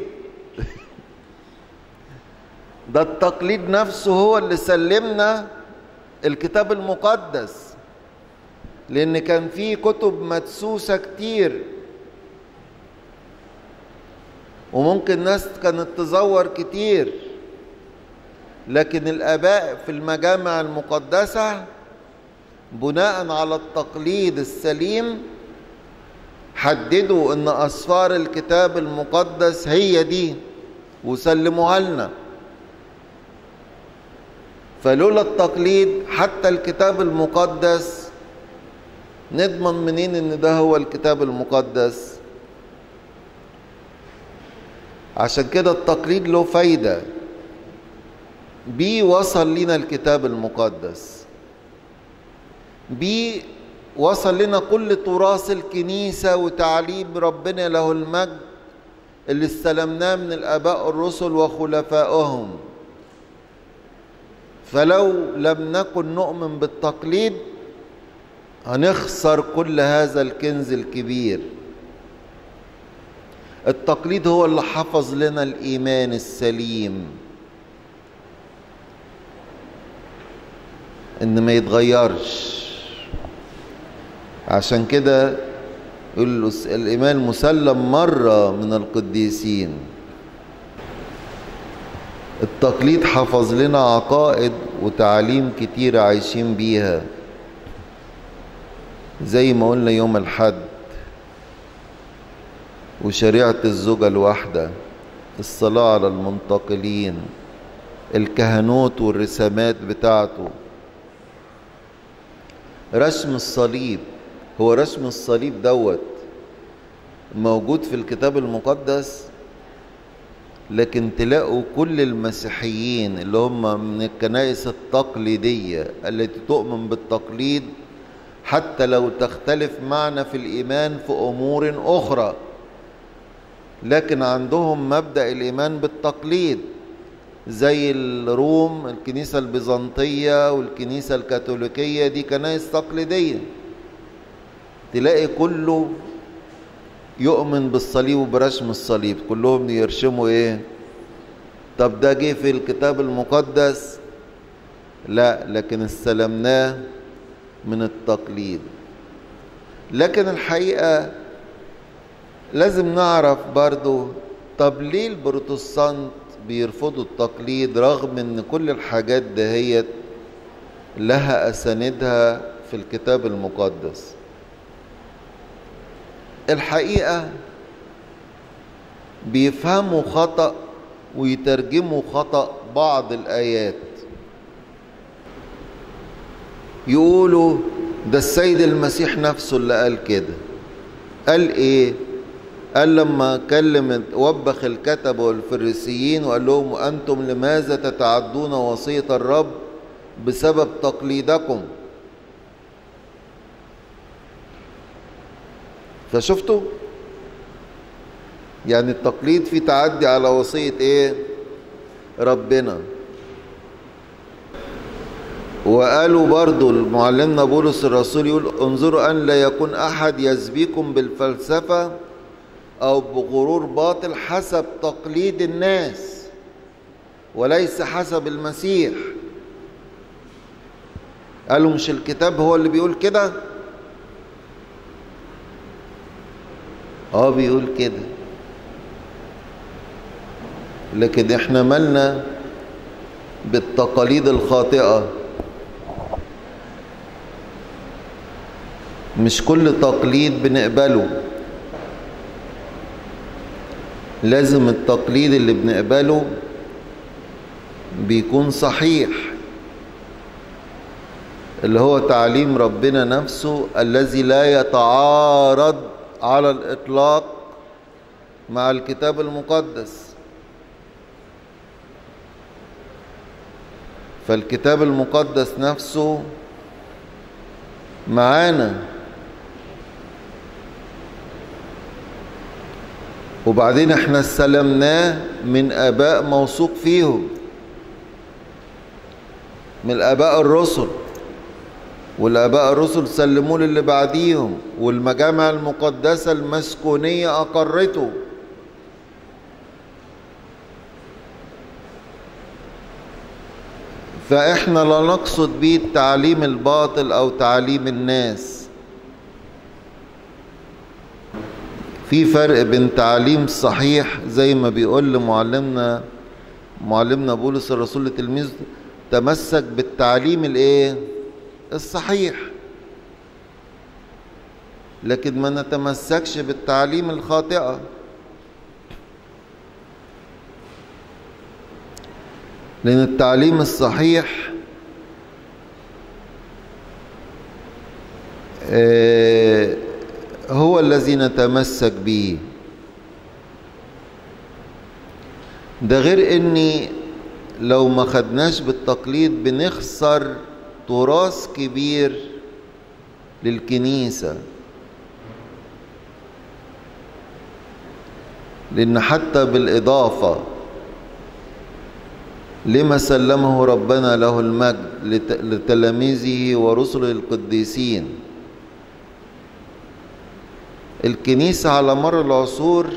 ده التقليد نفسه هو اللي سلمنا الكتاب المقدس، لان كان فيه كتب مدسوسة كتير، وممكن ناس كانت تزور كتير، لكن الآباء في المجامع المقدسة بناء على التقليد السليم حددوا ان أسفار الكتاب المقدس هي دي وسلموها لنا. فلولا التقليد حتى الكتاب المقدس نضمن منين ان ده هو الكتاب المقدس؟ عشان كده التقليد له فايدة، بيه وصل لنا الكتاب المقدس، بيه وصل لنا كل تراث الكنيسة وتعليم ربنا له المجد اللي استلمناه من الآباء الرسل وخلفائهم. فلو لم نكن نؤمن بالتقليد هنخسر كل هذا الكنز الكبير. التقليد هو اللي حفظ لنا الإيمان السليم، إن ما يتغيرش. عشان كده يقول الإيمان مسلم مرة من القديسين. التقليد حفظ لنا عقائد وتعاليم كتيرة عايشين بيها، زي ما قلنا يوم الحد، وشريعة الزوجة الواحدة، الصلاة على المنتقلين، الكهنوت والرسامات بتاعته، رسم الصليب. هو رسم الصليب دوت موجود في الكتاب المقدس؟ لكن تلاقوا كل المسيحيين اللي هم من الكنائس التقليدية التي تؤمن بالتقليد، حتى لو تختلف معنا في الإيمان في أمور أخرى، لكن عندهم مبدأ الإيمان بالتقليد، زي الروم الكنيسة البيزنطية والكنيسة الكاثوليكية، دي كنائس تقليدية. تلاقي كله يؤمن بالصليب وبرشم الصليب، كلهم يرشموا ايه؟ طب ده جه في الكتاب المقدس؟ لا، لكن استلمناه من التقليد. لكن الحقيقة لازم نعرف برضو، طب ليه البروتستانت بيرفضوا التقليد رغم ان كل الحاجات دهيت لها أساندها في الكتاب المقدس؟ الحقيقة بيفهموا خطأ ويترجموا خطأ بعض الآيات. يقولوا ده السيد المسيح نفسه اللي قال كده. قال ايه؟ قال لما كلم وبخ الكتبة والفريسيين وقال لهم أنتم لماذا تتعدون وصية الرب بسبب تقليدكم؟ فشفتوا يعني التقليد في تعدي على وصية ايه؟ ربنا. وقالوا برضو المعلمنا بولس الرسول يقول انظروا أن لا يكون أحد يسبيكم بالفلسفة أو بغرور باطل حسب تقليد الناس وليس حسب المسيح. قالوا مش الكتاب هو اللي بيقول كده؟ بيقول كده، لكن احنا مالنا بالتقاليد الخاطئة؟ مش كل تقليد بنقبله، لازم التقليد اللي بنقبله بيكون صحيح، اللي هو تعليم ربنا نفسه الذي لا يتعارض على الإطلاق مع الكتاب المقدس. فالكتاب المقدس نفسه معانا، وبعدين احنا استلمناه من آباء موثوق فيهم، من الآباء الرسل، والآباء الرسل سلموه للي بعديهم، والمجامع المقدسة المسكونية أقرته. فإحنا لا نقصد به التعليم الباطل أو تعليم الناس. في فرق بين تعليم صحيح زي ما بيقول معلمنا بولس الرسول لتلميذه تمسك بالتعليم الصحيح، لكن ما نتمسكش بالتعليم الخاطئة. لأن التعليم الصحيح هو الذي نتمسك به. ده غير اني لو ما خدناش بالتقليد بنخسر تراث كبير للكنيسة، لأن حتى بالإضافة لما سلمه ربنا له المجد لتلاميذه ورسله القديسين، الكنيسة على مر العصور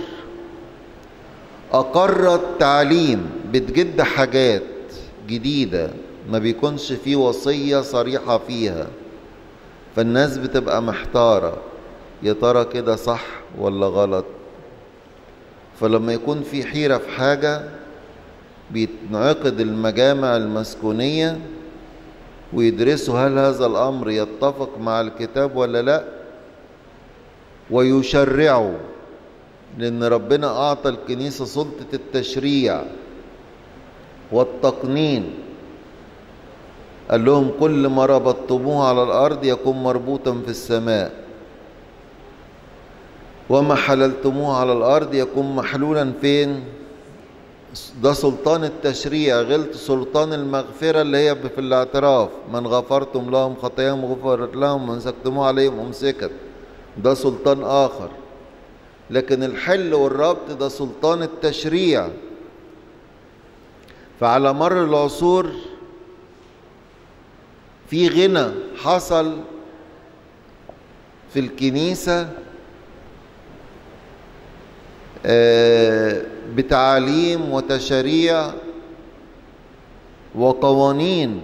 أقرت تعليم بتجد حاجات جديدة ما بيكونش فيه وصية صريحة فيها، فالناس بتبقى محتارة يا ترى كده صح ولا غلط. فلما يكون في حيرة في حاجة بيتنعقد المجامع المسكونية ويدرسوا هل هذا الأمر يتفق مع الكتاب ولا لا، ويشرعوا، لأن ربنا أعطى الكنيسة سلطة التشريع والتقنين. قال لهم كل ما ربطتموه على الأرض يكون مربوطا في السماء، وما حللتموه على الأرض يكون محلولا فين؟ ده سلطان التشريع، غير سلطان المغفرة اللي هي في الاعتراف، من غفرتم لهم خطاياهم غفرت لهم، ومن سكتموه عليهم أمسكت، ده سلطان آخر. لكن الحل والربط ده سلطان التشريع. فعلى مر العصور في غنى حصل في الكنيسة بتعاليم وتشريع وقوانين،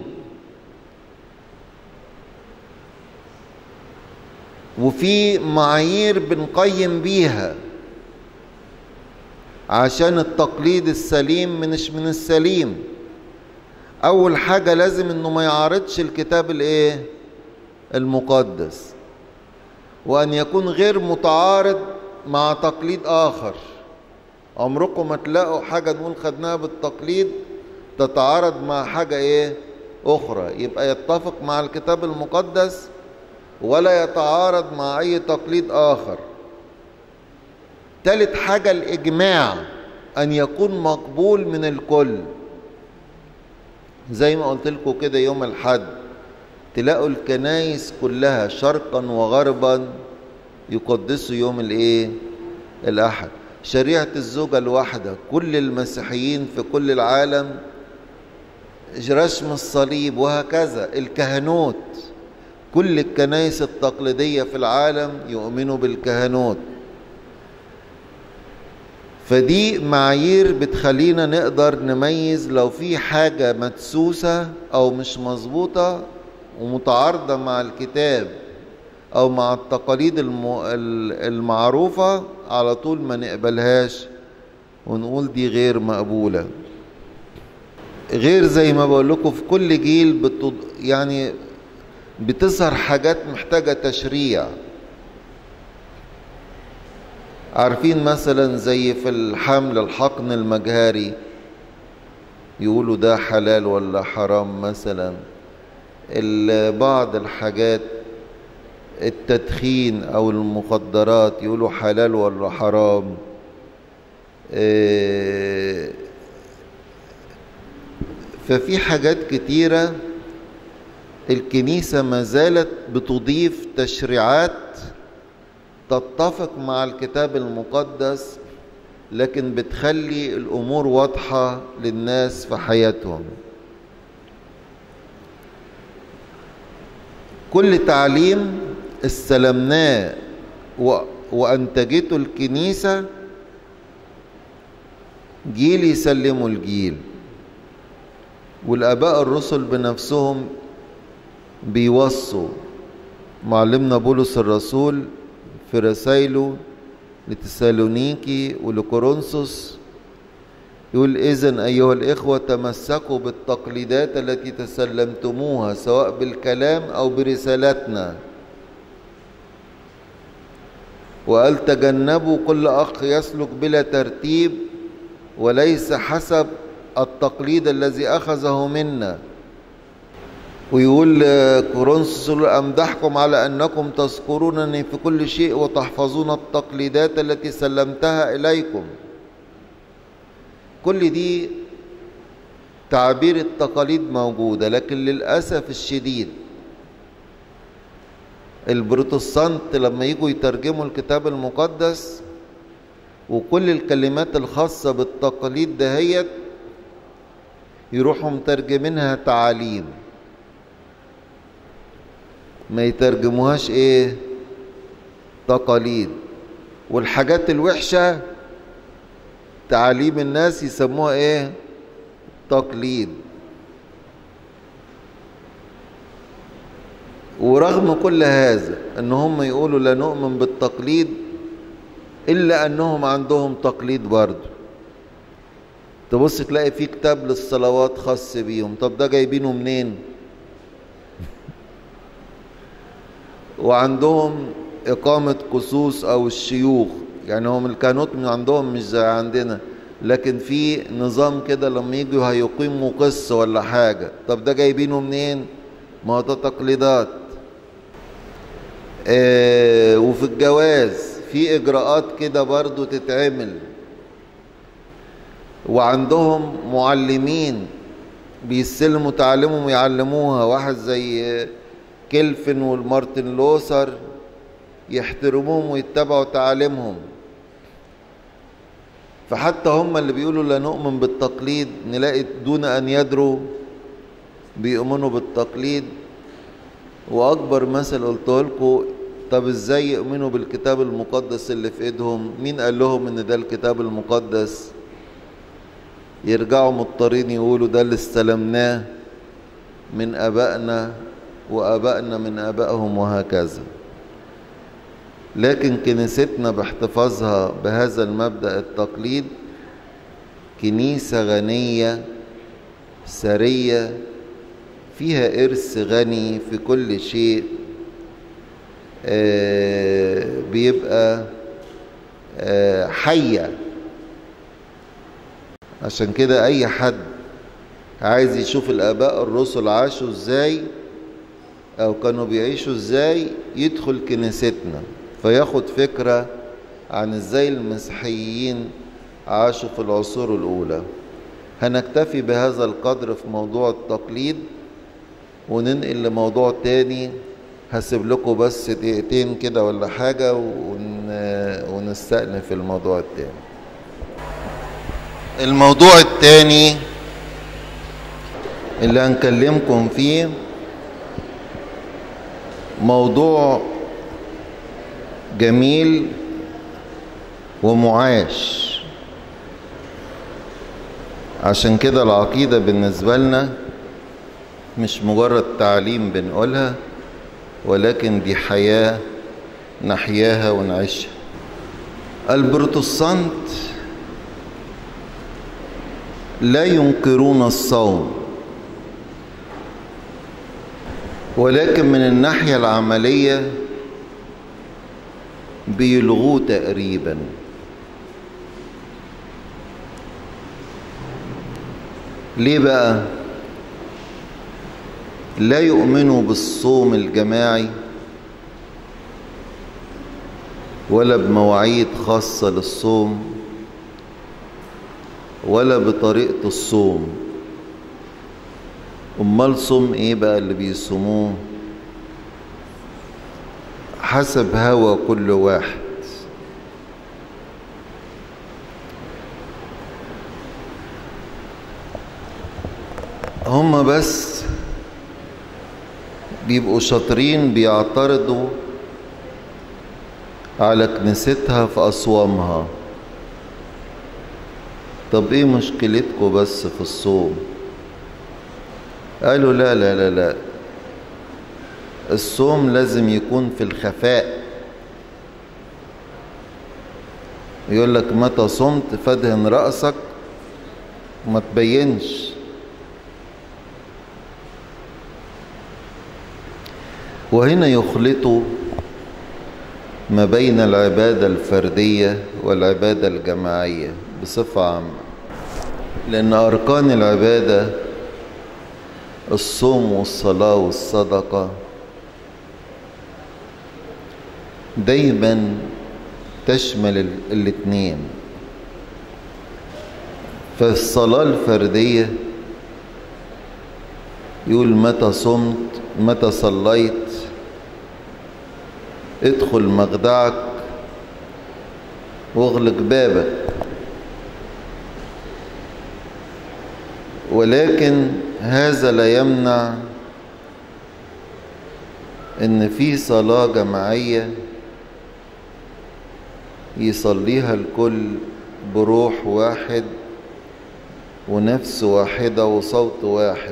وفي معايير بنقيم بيها عشان التقليد السليم مش من السليم. اول حاجة لازم انه ما يعارضش الكتاب المقدس، وان يكون غير متعارض مع تقليد اخر. عمركم ما تلاقوا حاجة نقول خدناها بالتقليد تتعارض مع حاجة اخرى. يبقى يتفق مع الكتاب المقدس ولا يتعارض مع اي تقليد اخر. ثالث حاجة الإجماع، أن يكون مقبول من الكل. زي ما قلت لكم كده يوم الحد تلاقوا الكنايس كلها شرقا وغربا يقدسوا يوم الأحد. شريعة الزوجة الواحدة، كل المسيحيين في كل العالم رسم الصليب، وهكذا الكهنوت، كل الكنايس التقليدية في العالم يؤمنوا بالكهنوت. فدي معايير بتخلينا نقدر نميز لو في حاجة مدسوسة أو مش مظبوطة ومتعارضة مع الكتاب أو مع التقاليد المعروفة، على طول ما نقبلهاش ونقول دي غير مقبولة. غير زي ما بقول لكم في كل جيل يعني بتظهر حاجات محتاجة تشريع. عارفين مثلا زي في الحمل الحقن المجهري يقولوا ده حلال ولا حرام. مثلا بعض الحاجات التدخين او المخدرات يقولوا حلال ولا حرام. ففي حاجات كتيرة الكنيسة ما زالت بتضيف تشريعات تتفق مع الكتاب المقدس، لكن بتخلي الأمور واضحة للناس في حياتهم. كل تعليم استلمناه وأنتجته الكنيسة جيل يسلموا الجيل، والآباء الرسل بنفسهم بيوصوا. معلمنا بولس الرسول في رسائله لتسالونيكي ولكورنثوس يقول: إذن أيها الإخوة تمسكوا بالتقليدات التي تسلمتموها سواء بالكلام أو برسالتنا، وقال: تجنبوا كل أخ يسلك بلا ترتيب وليس حسب التقليد الذي أخذه منا. ويقول كورنثوس: أمدحكم على أنكم تذكرونني في كل شيء وتحفظون التقليدات التي سلمتها إليكم. كل دي تعبير التقاليد موجودة، لكن للأسف الشديد البروتستانت لما يجوا يترجموا الكتاب المقدس وكل الكلمات الخاصة بالتقاليد دهيت يروحوا مترجمينها تعاليم، ما يترجموهاش تقاليد. والحاجات الوحشة تعاليم الناس يسموها تقليد. ورغم كل هذا ان هم يقولوا لا نؤمن بالتقليد، الا انهم عندهم تقليد برضه. تبص تلاقي في كتاب للصلوات خاص بيهم. طب ده جايبينه منين؟ وعندهم إقامة قصوص أو الشيوخ، يعني هم الكهنوت من عندهم مش زي عندنا، لكن في نظام كده لما يجوا هيقيموا قصة ولا حاجة. طب ده جايبينه منين؟ ما هو ده تقليدات. وفي الجواز في إجراءات كده برضو تتعمل، وعندهم معلمين بيستلموا تعليمهم ويعلموها، واحد زي كيلفن والمارتن لوثر يحترموهم ويتبعوا تعاليمهم. فحتى هم اللي بيقولوا لا نؤمن بالتقليد نلاقي دون أن يدروا بيؤمنوا بالتقليد. وأكبر مثل قلته لكم، طب ازاي يؤمنوا بالكتاب المقدس اللي في ايدهم؟ مين قال لهم ان ده الكتاب المقدس؟ يرجعوا مضطرين يقولوا ده اللي استلمناه من آبائنا وآبائنا من آبائهم وهكذا. لكن كنيستنا باحتفاظها بهذا المبدأ التقليد كنيسة غنية ثرية فيها إرث غني في كل شيء، بيبقى حية. عشان كده أي حد عايز يشوف الآباء الرسل عاشوا إزاي أو كانوا بيعيشوا إزاي يدخل كنيستنا فياخد فكرة عن إزاي المسيحيين عاشوا في العصور الأولى. هنكتفي بهذا القدر في موضوع التقليد وننقل لموضوع تاني. هسيب لكم بس دقيقتين كده ولا حاجة ونستأنف الموضوع التاني. الموضوع التاني اللي هنكلمكم فيه موضوع جميل ومعاش. عشان كده العقيدة بالنسبة لنا مش مجرد تعليم بنقولها، ولكن دي حياة نحياها ونعيشها. البروتستانت لا ينكرون الصوم، ولكن من الناحية العملية بيلغوه تقريبا. ليه بقى؟ لا يؤمنوا بالصوم الجماعي ولا بمواعيد خاصة للصوم ولا بطريقة الصوم. أمال صوم إيه بقى اللي بيصوموه؟ حسب هوى كل واحد. هم بس بيبقوا شاطرين بيعترضوا على كنيستها في أصوامها. طب ايه مشكلتكم بس في الصوم؟ قالوا لا لا لا لا، الصوم لازم يكون في الخفاء. يقول لك متى صمت فادهن رأسك وما تبينش. وهنا يخلطوا ما بين العبادة الفردية والعبادة الجماعية بصفة عامة، لأن أركان العبادة الصوم والصلاة والصدقة دايما تشمل الاتنين. فالصلاة الفردية يقول متى صمت متى صليت ادخل مخدعك واغلق بابك. ولكن هذا لا يمنع ان في صلاة جماعية يصليها الكل بروح واحد ونفس واحدة وصوت واحد.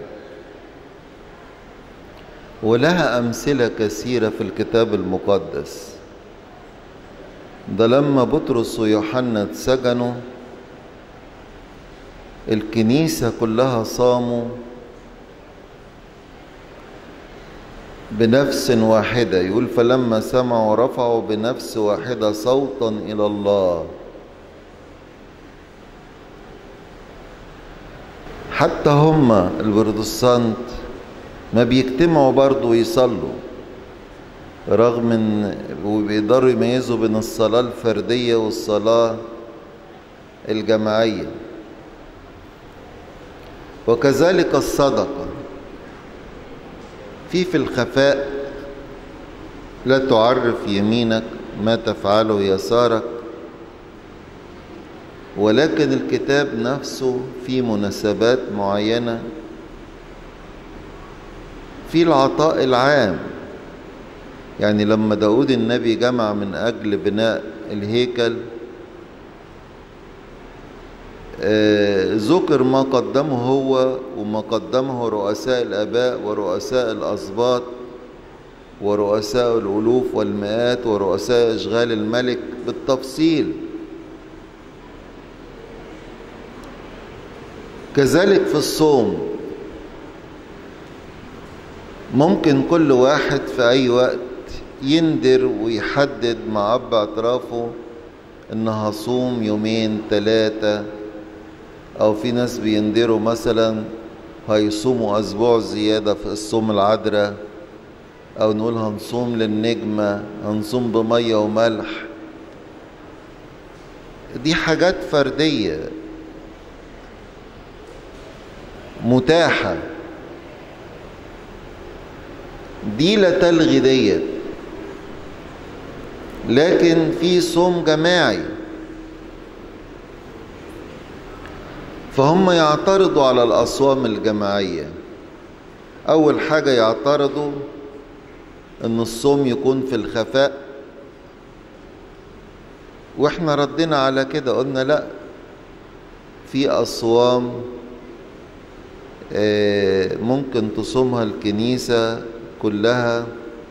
ولها أمثلة كثيرة في الكتاب المقدس. ده لما بطرس ويوحنا اتسجنوا الكنيسة كلها صاموا بنفس واحدة. يقول فلما سمعوا رفعوا بنفس واحدة صوتا إلى الله. حتى هم البروتستانت ما بيجتمعوا برضو ويصلوا، رغم ان وبيقدروا يميزوا بين الصلاة الفردية والصلاة الجماعية. وكذلك الصدقة في الخفاء، لا تعرف يمينك ما تفعله يسارك، ولكن الكتاب نفسه في مناسبات معينة، في العطاء العام. يعني لما داود النبي جمع من أجل بناء الهيكل، ذكر ما قدمه هو وما قدمه رؤساء الآباء ورؤساء الأسباط ورؤساء الألوف والمئات ورؤساء إشغال الملك بالتفصيل. كذلك في الصوم، ممكن كل واحد في أي وقت يندر ويحدد مع أب اعترافه إن هصوم يومين 3، أو في ناس بيندروا مثلا هيصوموا أسبوع زيادة في الصوم العذراء، أو نقول هنصوم للنجمة، هنصوم بمية وملح. دي حاجات فردية متاحة، دي لا تلغي ديت، لكن في صوم جماعي. فهم يعترضوا على الأصوام الجماعية. أول حاجة يعترضوا إن الصوم يكون في الخفاء، وإحنا ردنا على كده، قلنا لأ، في أصوام ممكن تصومها الكنيسة كلها،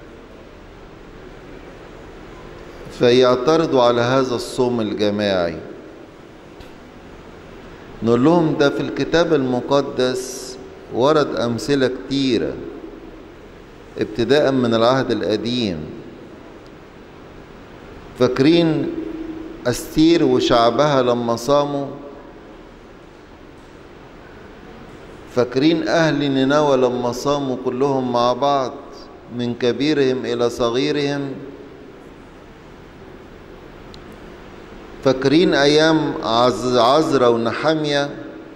فيعترضوا على هذا الصوم الجماعي. نقول لهم ده في الكتاب المقدس ورد أمثلة كتيرة ابتداء من العهد القديم. فاكرين أستير وشعبها لما صاموا؟ فاكرين أهل نينوى لما صاموا كلهم مع بعض من كبيرهم إلى صغيرهم؟ فاكرين أيام عزرا ونحمية؟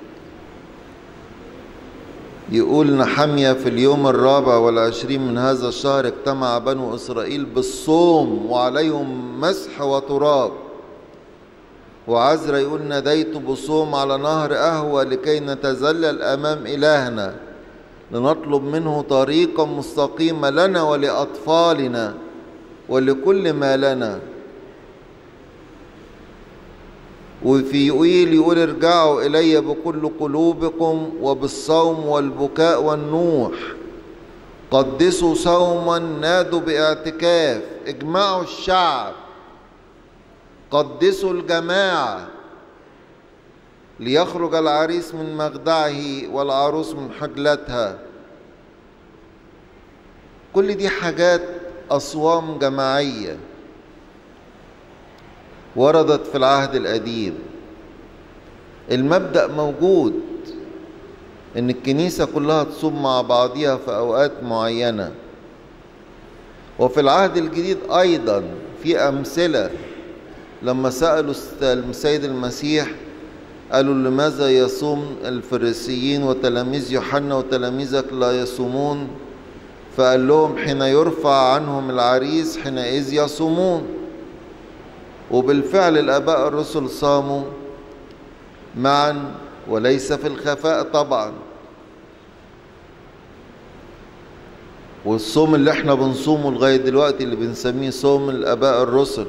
يقول نحمية في اليوم 24 من هذا الشهر اجتمع بنو إسرائيل بالصوم وعليهم مسح وتراب. وعزرا يقول ناديت بصوم على نهر أهوى لكي نتذلل أمام إلهنا لنطلب منه طريقا مستقيمة لنا ولأطفالنا ولكل ما لنا. وفي يوئيل يقول ارجعوا إلي بكل قلوبكم وبالصوم والبكاء والنوح، قدسوا صوما، نادوا باعتكاف، اجمعوا الشعب، قدسوا الجماعة، ليخرج العريس من مخدعه والعروس من حجلتها. كل دي حاجات أصوام جماعية وردت في العهد القديم. المبدأ موجود إن الكنيسة كلها تصوم مع بعضها في أوقات معينة. وفي العهد الجديد أيضا في أمثلة. لما سألوا السيد المسيح قالوا لماذا يصوم الفريسيين وتلاميذ يوحنا وتلاميذك لا يصومون؟ فقال لهم حين يرفع عنهم العريس حينئذ يصومون. وبالفعل الآباء الرسل صاموا معا وليس في الخفاء طبعا. والصوم اللي احنا بنصومه لغاية دلوقتي اللي بنسميه صوم الآباء الرسل،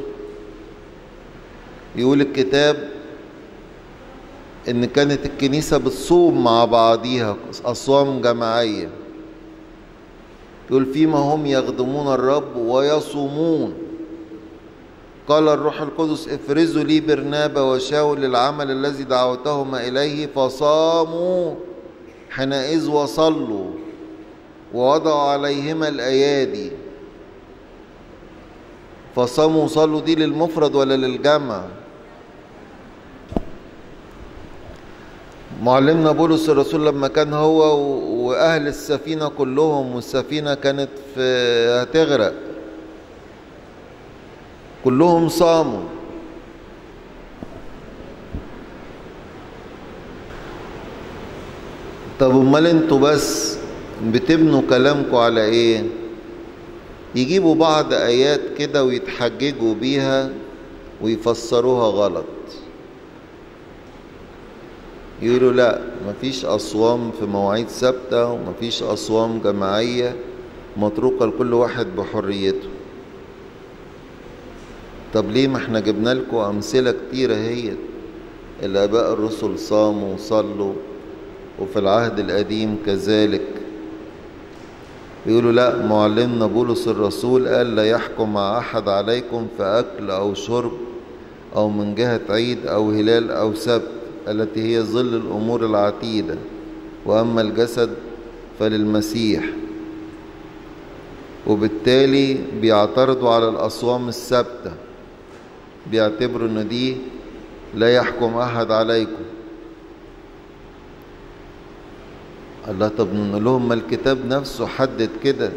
يقول الكتاب ان كانت الكنيسة بتصوم مع بعضيها أصوام جماعية. يقول فيما هم يخدمون الرب ويصومون قال الروح القدس افرزوا لي برنابا وشاول للعمل الذي دعوتهما إليه، فصاموا حينئذ وصلوا ووضعوا عليهما الأيادي. فصاموا وصلوا دي للمفرد ولا للجمع؟ معلمنا بولس الرسول لما كان هو وأهل السفينة كلهم، والسفينة كانت هتغرق، كلهم صاموا. طب امال انتوا بس بتبنوا كلامكم على ايه؟ يجيبوا بعض ايات كده ويتحججوا بيها ويفسروها غلط. يقولوا لا مفيش أصوام في مواعيد ثابتة ومفيش أصوام جماعية، متروكة لكل واحد بحريته. طب ليه؟ ما احنا جبنا لكم أمثلة كتيرة هي الآباء الرسل صاموا وصلوا، وفي العهد القديم كذلك. يقولوا لا، معلمنا بولس الرسول قال لا يحكم مع أحد عليكم في أكل أو شرب أو من جهة عيد أو هلال أو سبت التي هي ظل الأمور العتيدة، وأما الجسد فللمسيح. وبالتالي بيعترضوا على الأصوام الثابتة، بيعتبروا إن دي لا يحكم أحد عليكم. الله، طب نقول لهم ما الكتاب نفسه حدد كده.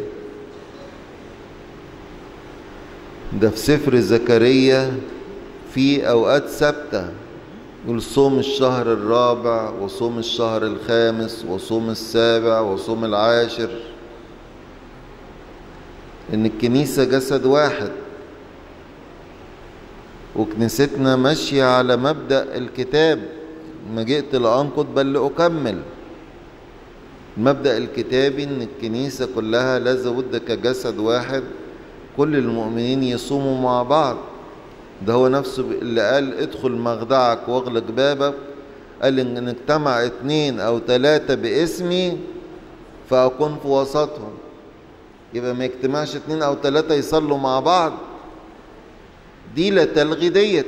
ده في سفر زكريا في أوقات ثابتة، يقول صوم الشهر الرابع وصوم الشهر الخامس وصوم السابع وصوم العاشر. إن الكنيسة جسد واحد، وكنيستنا ماشية على مبدأ الكتاب، ما جئت لأنقض بل لأكمل. المبدأ الكتابي إن الكنيسة كلها لا بد كجسد واحد، كل المؤمنين يصوموا مع بعض. ده هو نفسه اللي قال ادخل مخدعك واغلق بابك، قال إن اجتمع 2 أو 3 باسمي فأكون في وسطهم. يبقى ما يجتمعش 2 أو 3 يصلوا مع بعض، دي لا تلغي ديت.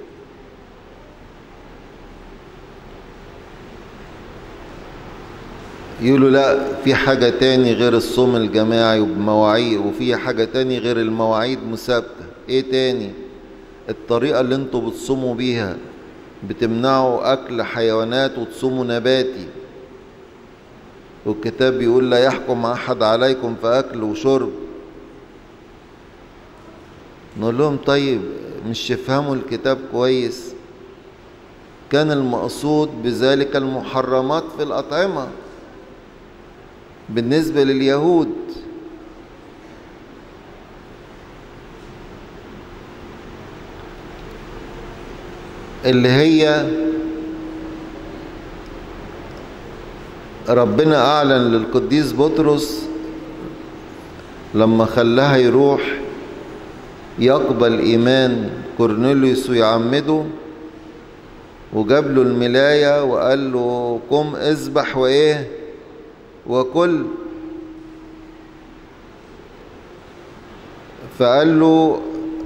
يقولوا لا، في حاجة تاني غير الصوم الجماعي وبمواعيد، وفي حاجة تاني غير المواعيد مثابتة. ايه تاني؟ الطريقة اللي انتوا بتصوموا بيها، بتمنعوا أكل حيوانات وتصوموا نباتي، والكتاب بيقول لا يحكم أحد عليكم في أكل وشرب. نقول لهم طيب مش يفهموا الكتاب كويس؟ كان المقصود بذلك المحرمات في الأطعمة بالنسبة لليهود. اللي هي ربنا أعلن للقديس بطرس لما خلاها يروح يقبل إيمان كورنيليوس ويعمده، وجاب له الملاية وقال له قم اذبح وإيه وكل. فقال له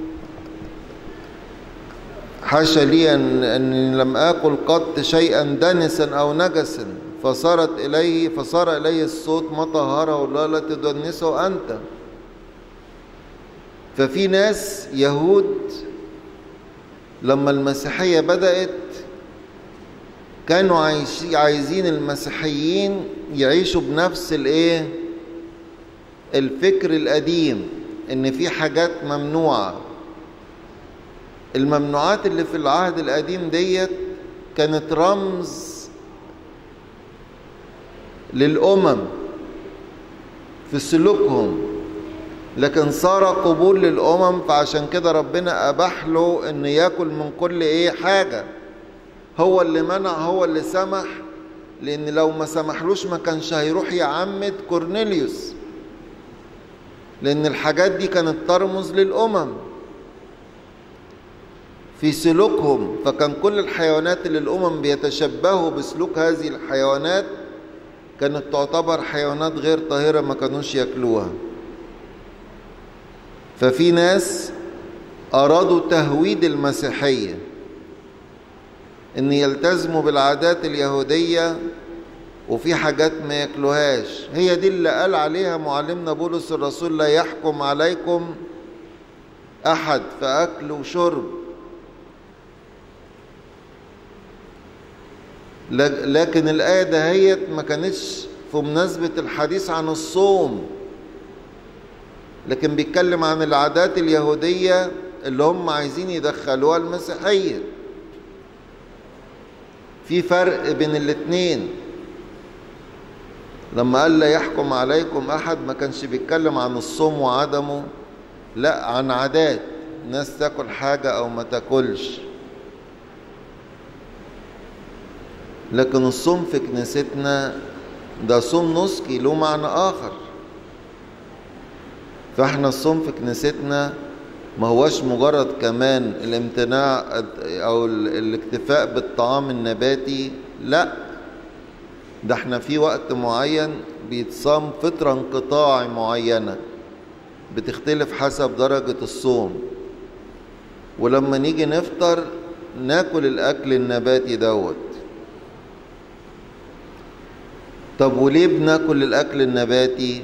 حاشا لي أن لم آكل قط شيئا دنسا أو نجسا، فصار إليه الصوت ما طهره الله لا تدنسه أنت. ففي ناس يهود لما المسيحية بدأت كانوا عايزين المسيحيين يعيشوا بنفس الفكر القديم، ان في حاجات ممنوعة. الممنوعات اللي في العهد القديم ديت كانت رمز للأمم في سلوكهم، لكن صار قبول للأمم، فعشان كده ربنا أباح له إنه ياكل من كل حاجة. هو اللي منع، هو اللي سمح، لأن لو ما سمحلوش ما كانش هيروح يعمد كورنيليوس، لأن الحاجات دي كانت ترمز للأمم في سلوكهم. فكان كل الحيوانات اللي الأمم بيتشبهوا بسلوك هذه الحيوانات كانت تعتبر حيوانات غير طاهرة، ما كانوش ياكلوها. ففي ناس أرادوا تهويد المسيحية، إن يلتزموا بالعادات اليهودية وفي حاجات ما ياكلوهاش. هي دي اللي قال عليها معلمنا بولس الرسول لا يحكم عليكم أحد في أكل وشرب. لكن الآية دهيت ما كانتش في مناسبة الحديث عن الصوم، لكن بيتكلم عن العادات اليهودية اللي هم عايزين يدخلوها المسيحية. في فرق بين الاتنين. لما قال لا يحكم عليكم أحد ما كانش بيتكلم عن الصوم وعدمه، لا، عن عادات ناس تاكل حاجة أو ما تاكلش. لكن الصوم في كنيستنا ده صوم نسكي له معنى آخر. فاحنا الصوم في كنيستنا ما هوش مجرد كمان الامتناع أو الاكتفاء بالطعام النباتي، لا، ده احنا في وقت معين بيتصام فترة انقطاعي معينة بتختلف حسب درجة الصوم، ولما نيجي نفطر ناكل الأكل النباتي دوت. طب وليه بناكل الأكل النباتي؟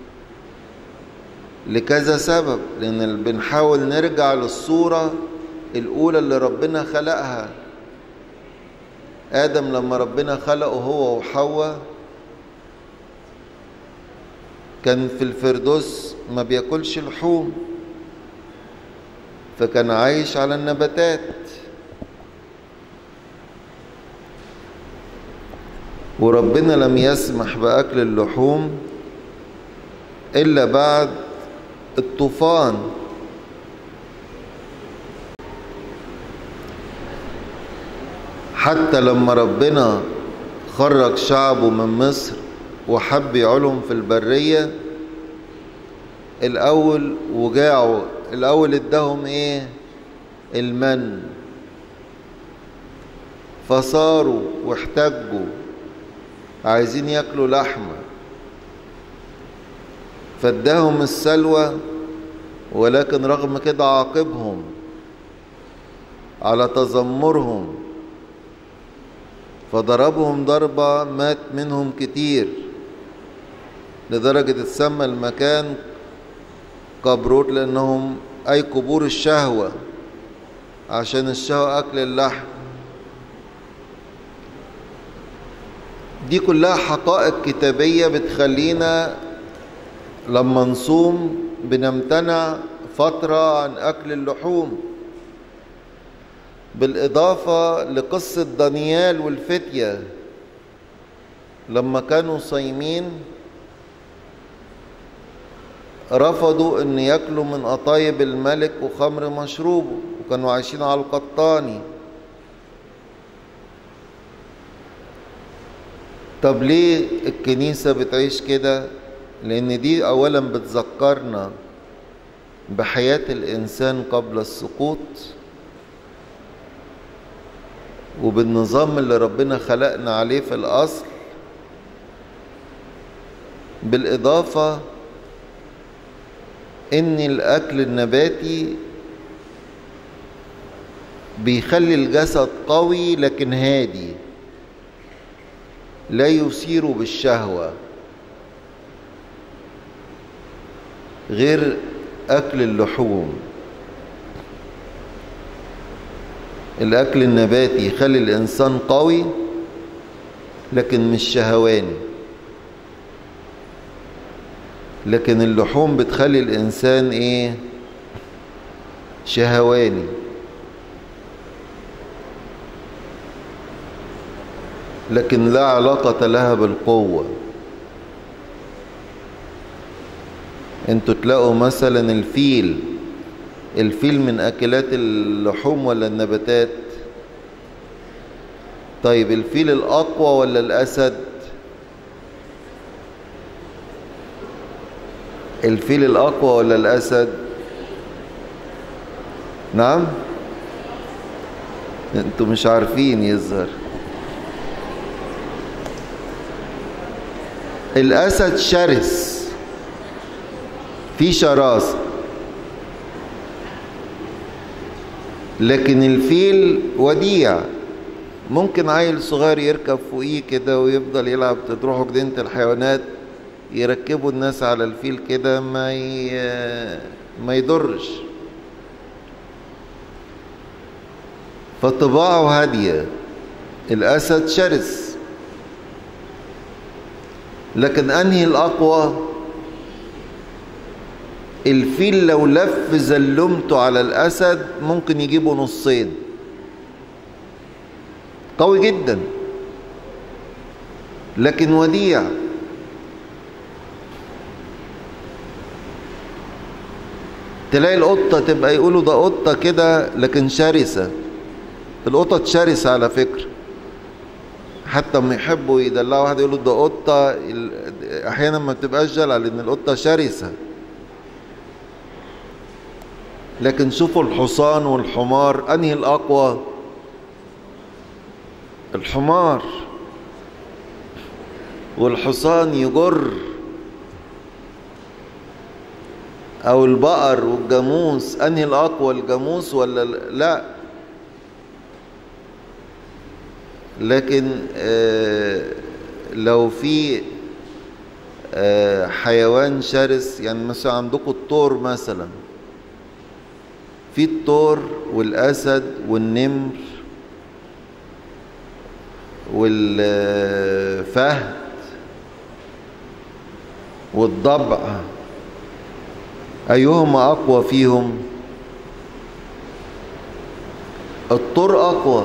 لكذا سبب، لأن بنحاول نرجع للصورة الأولى اللي ربنا خلقها. آدم لما ربنا خلقه هو وحواء كان في الفردوس ما بياكلش لحوم، فكان عايش على النباتات. وربنا لم يسمح بأكل اللحوم إلا بعد الطوفان. حتى لما ربنا خرج شعبه من مصر وحب يعولهم في البرية، الأول وجاعوا، الأول اداهم ايه؟ المن، فصاروا واحتجوا عايزين ياكلوا لحمة، فاداهم السلوى، ولكن رغم كده عاقبهم على تذمرهم، فضربهم ضربة مات منهم كتير، لدرجة اتسمى المكان قبروت، لأنهم أي قبور الشهوة، عشان الشهوة أكل اللحم. دي كلها حقائق كتابية بتخلينا لما نصوم بنمتنع فترة عن أكل اللحوم. بالإضافة لقصة دانيال والفتية لما كانوا صايمين رفضوا أن يأكلوا من قطايب الملك وخمر مشروبه، وكانوا عايشين على القطاني. طب ليه الكنيسة بتعيش كده؟ لأن دي أولا بتذكرنا بحياة الإنسان قبل السقوط، وبالنظام اللي ربنا خلقنا عليه في الأصل. بالإضافة إن الأكل النباتي بيخلي الجسد قوي لكن هادي، لا يثير بالشهوة، غير أكل اللحوم. الأكل النباتي يخلي الإنسان قوي لكن مش شهواني، لكن اللحوم بتخلي الإنسان إيه؟ شهواني. لكن لا علاقة لها بالقوة. انتوا تلاقوا مثلا الفيل من أكلات اللحوم ولا النباتات؟ طيب الفيل الأقوى ولا الأسد؟ الفيل الأقوى ولا الأسد؟ نعم؟ انتوا مش عارفين يظهر. الأسد شرس، في شراسة، لكن الفيل وديع. ممكن عيل صغير يركب فوقيه كده ويفضل يلعب. تروحوا جنينة الحيوانات يركبوا الناس على الفيل كده ما يضرش، فطباعه هادية. الأسد شرس، لكن أنهي الأقوى؟ الفيل لو لف زلمته على الأسد ممكن يجيبه نصين، قوي جدا، لكن وديع. تلاقي القطة تبقى يقولوا ده قطة كده لكن شرسة. القطط شرسة على فكرة، حتى لما يحبوا يدلعوا واحد يقولوا ده قطة، احيانا ما بتبقاش جلع لان القطة شرسة. لكن شوفوا الحصان والحمار، انهي الاقوى؟ الحمار. والحصان يجر، او البقر والجاموس، انهي الاقوى؟ الجاموس ولا لا؟ لكن لو في حيوان شرس، يعني مثلا عندكم الثور مثلا، في الثور والاسد والنمر والفهد والضبع، ايهما اقوى فيهم؟ الثور اقوى.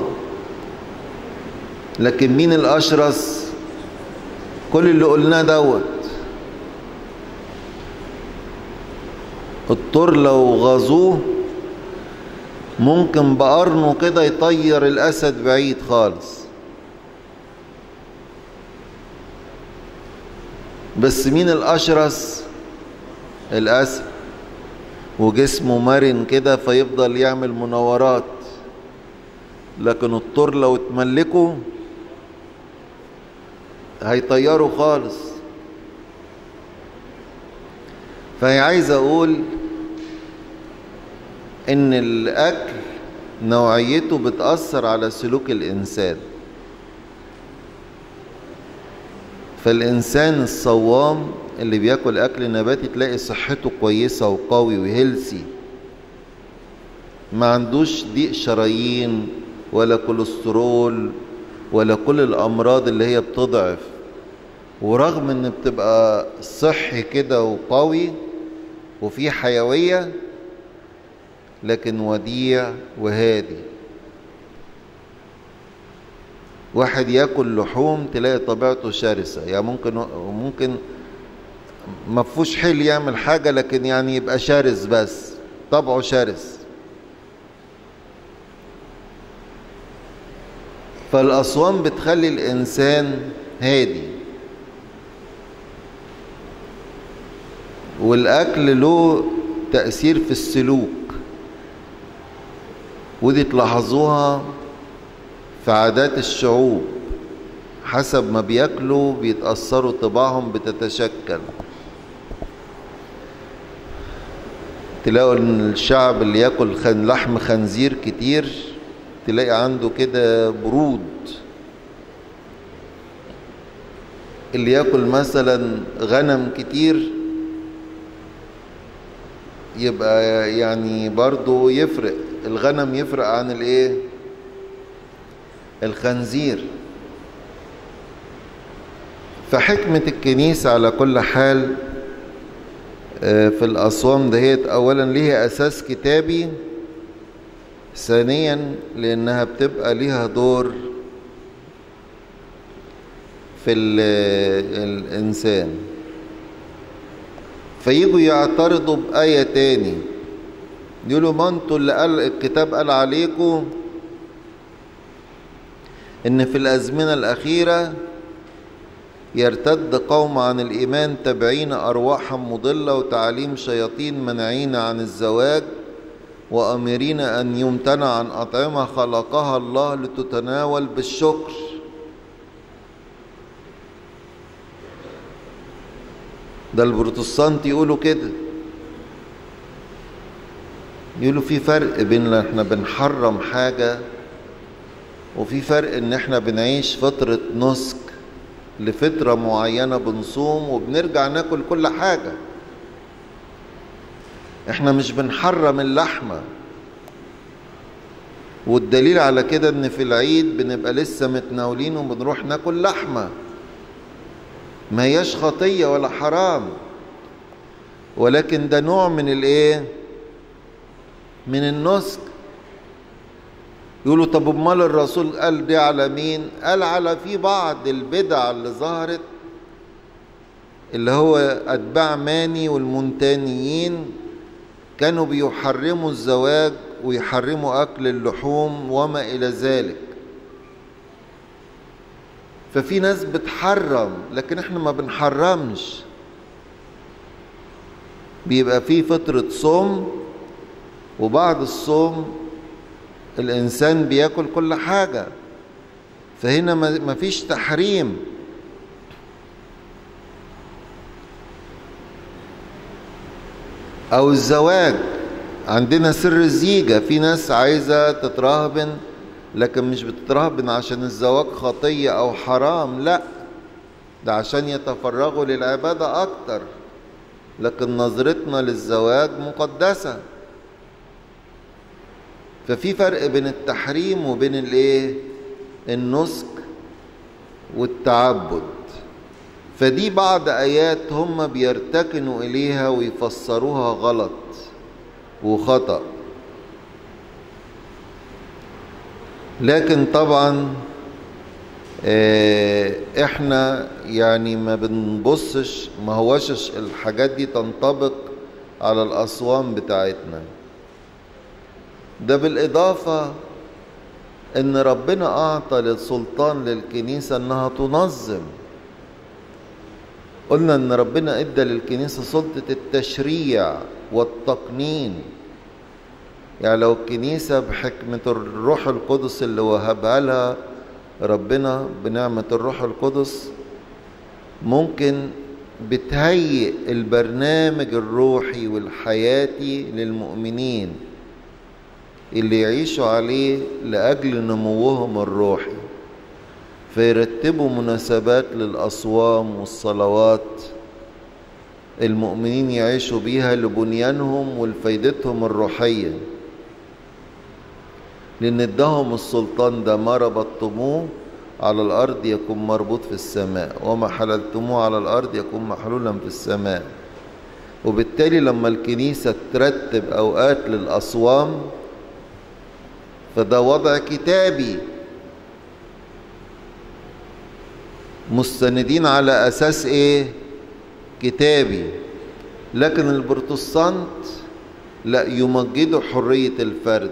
لكن مين الاشرس؟ كل اللي قلناه دوت. الثور لو غزوه ممكن بقرنه كده يطير الاسد بعيد خالص. بس مين الاشرس؟ الاسد، وجسمه مرن كده فيفضل يعمل مناورات. لكن الثور لو اتملكه هيطيره خالص. فهي عايزة اقول ان الاكل نوعيته بتأثر على سلوك الانسان. فالانسان الصوام اللي بياكل اكل نباتي تلاقي صحته كويسة وقوي وهيلسي، ما عندوش ضيق شرايين ولا كوليسترول ولا كل الامراض اللي هي بتضعف. ورغم ان بتبقى صحي كده وقوي وفي حيوية، لكن وديع وهادي. واحد ياكل لحوم تلاقي طبيعته شرسة، يعني ممكن ما فيهوش حيل يعمل حاجة، لكن يعني يبقى شرس، بس طبعه شرس. فالأصوام بتخلي الإنسان هادي، والأكل له تأثير في السلوك، ودي تلاحظوها في عادات الشعوب، حسب ما بياكلوا بيتأثروا، طباعهم بتتشكل. تلاقوا ان الشعب اللي ياكل لحم خنزير كتير تلاقي عنده كده برود. اللي ياكل مثلا غنم كتير يبقى يعني برضو يفرق، الغنم يفرق عن الايه؟ الخنزير. فحكمة الكنيسة على كل حال في الأصوام دهيت، أولا ليها أساس كتابي، ثانيا لأنها بتبقى ليها دور في الإنسان. فييجوا يعترضوا بآية تاني، يقولوا ما انتوا اللي قال الكتاب قال عليكم إن في الأزمنة الأخيرة يرتد قوم عن الإيمان تابعين أرواحا مضلة وتعاليم شياطين، منعين عن الزواج وأمرين أن يمتنع عن أطعمة خلقها الله لتتناول بالشكر. ده البروتستانت يقولوا كده، يقولوا في فرق بين ان احنا بنحرم حاجة وفي فرق ان احنا بنعيش فترة نسك لفترة معينة، بنصوم وبنرجع ناكل كل حاجة. احنا مش بنحرم اللحمة، والدليل على كده ان في العيد بنبقى لسه متناولين وبنروح ناكل لحمة، ما هياش خطية ولا حرام، ولكن ده نوع من الايه؟ من النسك. يقولوا طب امال الرسول قال دي على مين؟ قال على في بعض البدع اللي ظهرت، اللي هو اتباع ماني والمونتانيين، كانوا بيحرموا الزواج ويحرموا أكل اللحوم وما إلى ذلك. ففي ناس بتحرم، لكن احنا ما بنحرمش. بيبقى في فترة صوم، وبعد الصوم الإنسان بياكل كل حاجة، فهنا ما فيش تحريم. أو الزواج، عندنا سر الزيجة، في ناس عايزة تترهبن، لكن مش بتترهبن عشان الزواج خطية أو حرام، لا، ده عشان يتفرغوا للعبادة أكتر، لكن نظرتنا للزواج مقدسة. ففي فرق بين التحريم وبين النسك والتعبد. فدي بعض آيات هم بيرتكنوا إليها ويفسروها غلط وخطأ. لكن طبعا احنا يعني ما بنبصش، ما هوش الحاجات دي تنطبق على الأصوام بتاعتنا. ده بالإضافة ان ربنا أعطى للسلطان للكنيسة انها تنظم. قلنا ان ربنا ادى للكنيسة سلطة التشريع والتقنين. يعني لو الكنيسة بحكمة الروح القدس اللي وهبها لها ربنا بنعمة الروح القدس ممكن بتهيئ البرنامج الروحي والحياتي للمؤمنين اللي يعيشوا عليه لأجل نموهم الروحي، فيرتبوا مناسبات للأصوام والصلوات المؤمنين يعيشوا بيها لبنيانهم ولفايدتهم الروحية، لأن ادهم السلطان ده: ما ربطتموه على الأرض يكون مربوط في السماء، وما حللتموه على الأرض يكون محلولا في السماء. وبالتالي لما الكنيسة ترتب أوقات للأصوام فده وضع كتابي، مستندين على أساس كتابي. لكن البروتستانت لا، يمجدوا حرية الفرد،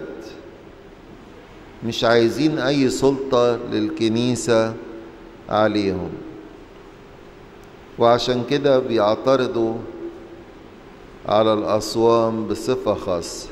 مش عايزين أي سلطة للكنيسة عليهم، وعشان كده بيعترضوا على الأصوام بصفة خاصة.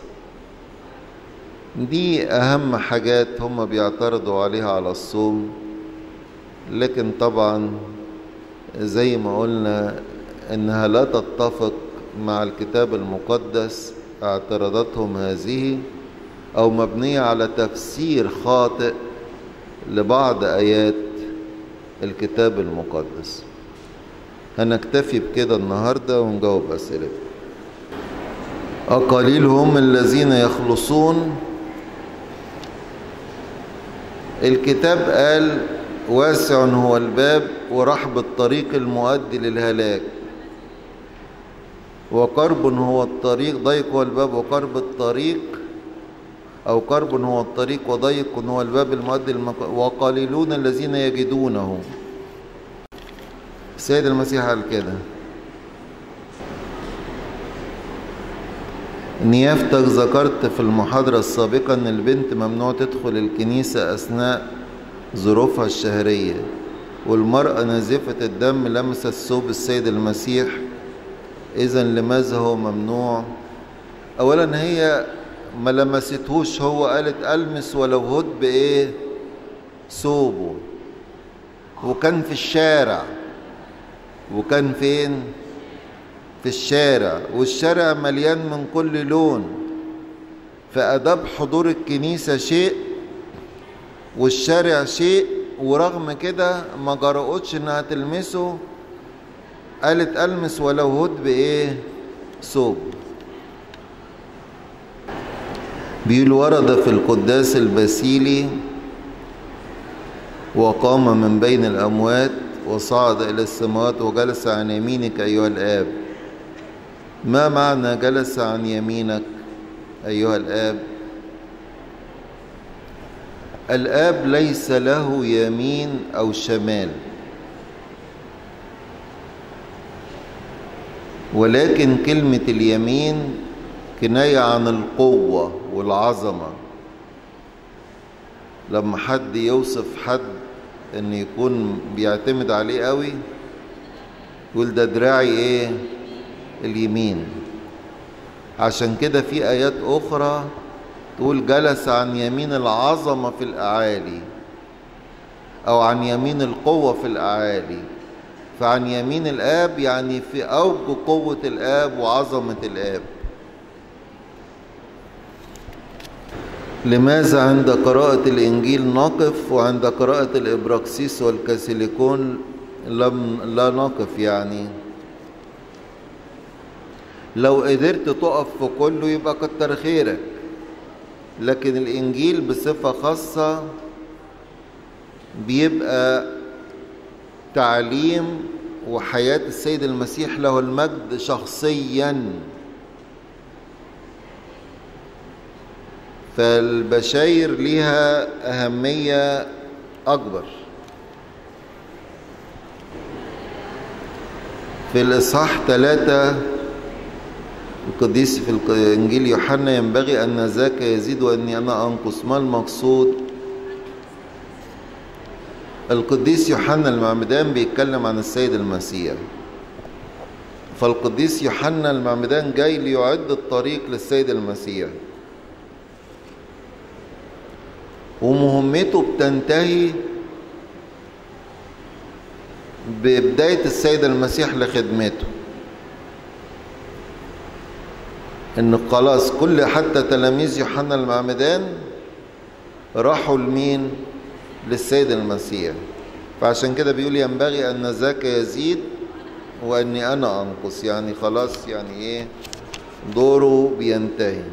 دي أهم حاجات هم بيعترضوا عليها على الصوم. لكن طبعا زي ما قلنا إنها لا تتفق مع الكتاب المقدس اعتراضاتهم هذه، أو مبنية على تفسير خاطئ لبعض آيات الكتاب المقدس. هنكتفي بكده النهاردة ونجاوب أسئلة. أقليل هم الذين يخلصون. الكتاب قال: واسع هو الباب ورحب الطريق المؤدي للهلاك، وقرب هو الطريق، ضيق هو الباب وقرب الطريق، أو قرب هو الطريق وضيق هو الباب المؤدي وقليلون الذين يجدونه. السيد المسيح قال كده. نيافتك ذكرت في المحاضرة السابقة أن البنت ممنوع تدخل الكنيسة أثناء ظروفها الشهرية، والمرأة نازفة الدم لمست ثوب السيد المسيح، إذن لماذا هو ممنوع؟ أولا هي ما لمستهوش، هو قالت ألمس ولو هد ثوبه، وكان في الشارع. وكان فين؟ في الشارع، والشارع مليان من كل لون، فأداب حضور الكنيسة شيء والشارع شيء، ورغم كده ما جرؤتش انها تلمسه، قالت ألمس ولو هد ثوب. بيقول: ورد في القداس الباسيلي: وقام من بين الأموات وصعد إلى السماوات وجلس عن يمينك أيها الآب. ما معنى جلس عن يمينك أيها الآب؟ الآب ليس له يمين أو شمال، ولكن كلمة اليمين كناية عن القوة والعظمة. لما حد يوصف حد ان يكون بيعتمد عليه قوي يقول ده دراعي ايه؟ اليمين. عشان كده في آيات أخرى تقول جلس عن يمين العظمة في الأعالي، أو عن يمين القوة في الأعالي. فعن يمين الآب يعني في أوج قوة الآب وعظمة الآب. لماذا عند قراءة الإنجيل نقف وعند قراءة الإبراكسيس والكاثوليكون لا نقف؟ يعني لو قدرت تقف في كله يبقى كتر خيرك، لكن الإنجيل بصفة خاصة بيبقى تعليم وحياة السيد المسيح له المجد شخصيا. فالبشاير ليها أهمية أكبر. في الإصحاح 3 القديس في الإنجيل يوحنا ينبغي أن ذاك يزيد وأني أنا أنقص. ما المقصود؟ القديس يوحنا المعمدان بيتكلم عن السيد المسيح، فالقديس يوحنا المعمدان جاي ليعد الطريق للسيد المسيح، ومهمته بتنتهي ببداية السيد المسيح لخدمته، ان خلاص كل حتى تلاميذ يوحنا المعمدان راحوا لمين؟ للسيد المسيح. فعشان كده بيقول ينبغي ان ذاك يزيد واني انا انقص، يعني خلاص يعني ايه؟ دوره بينتهي.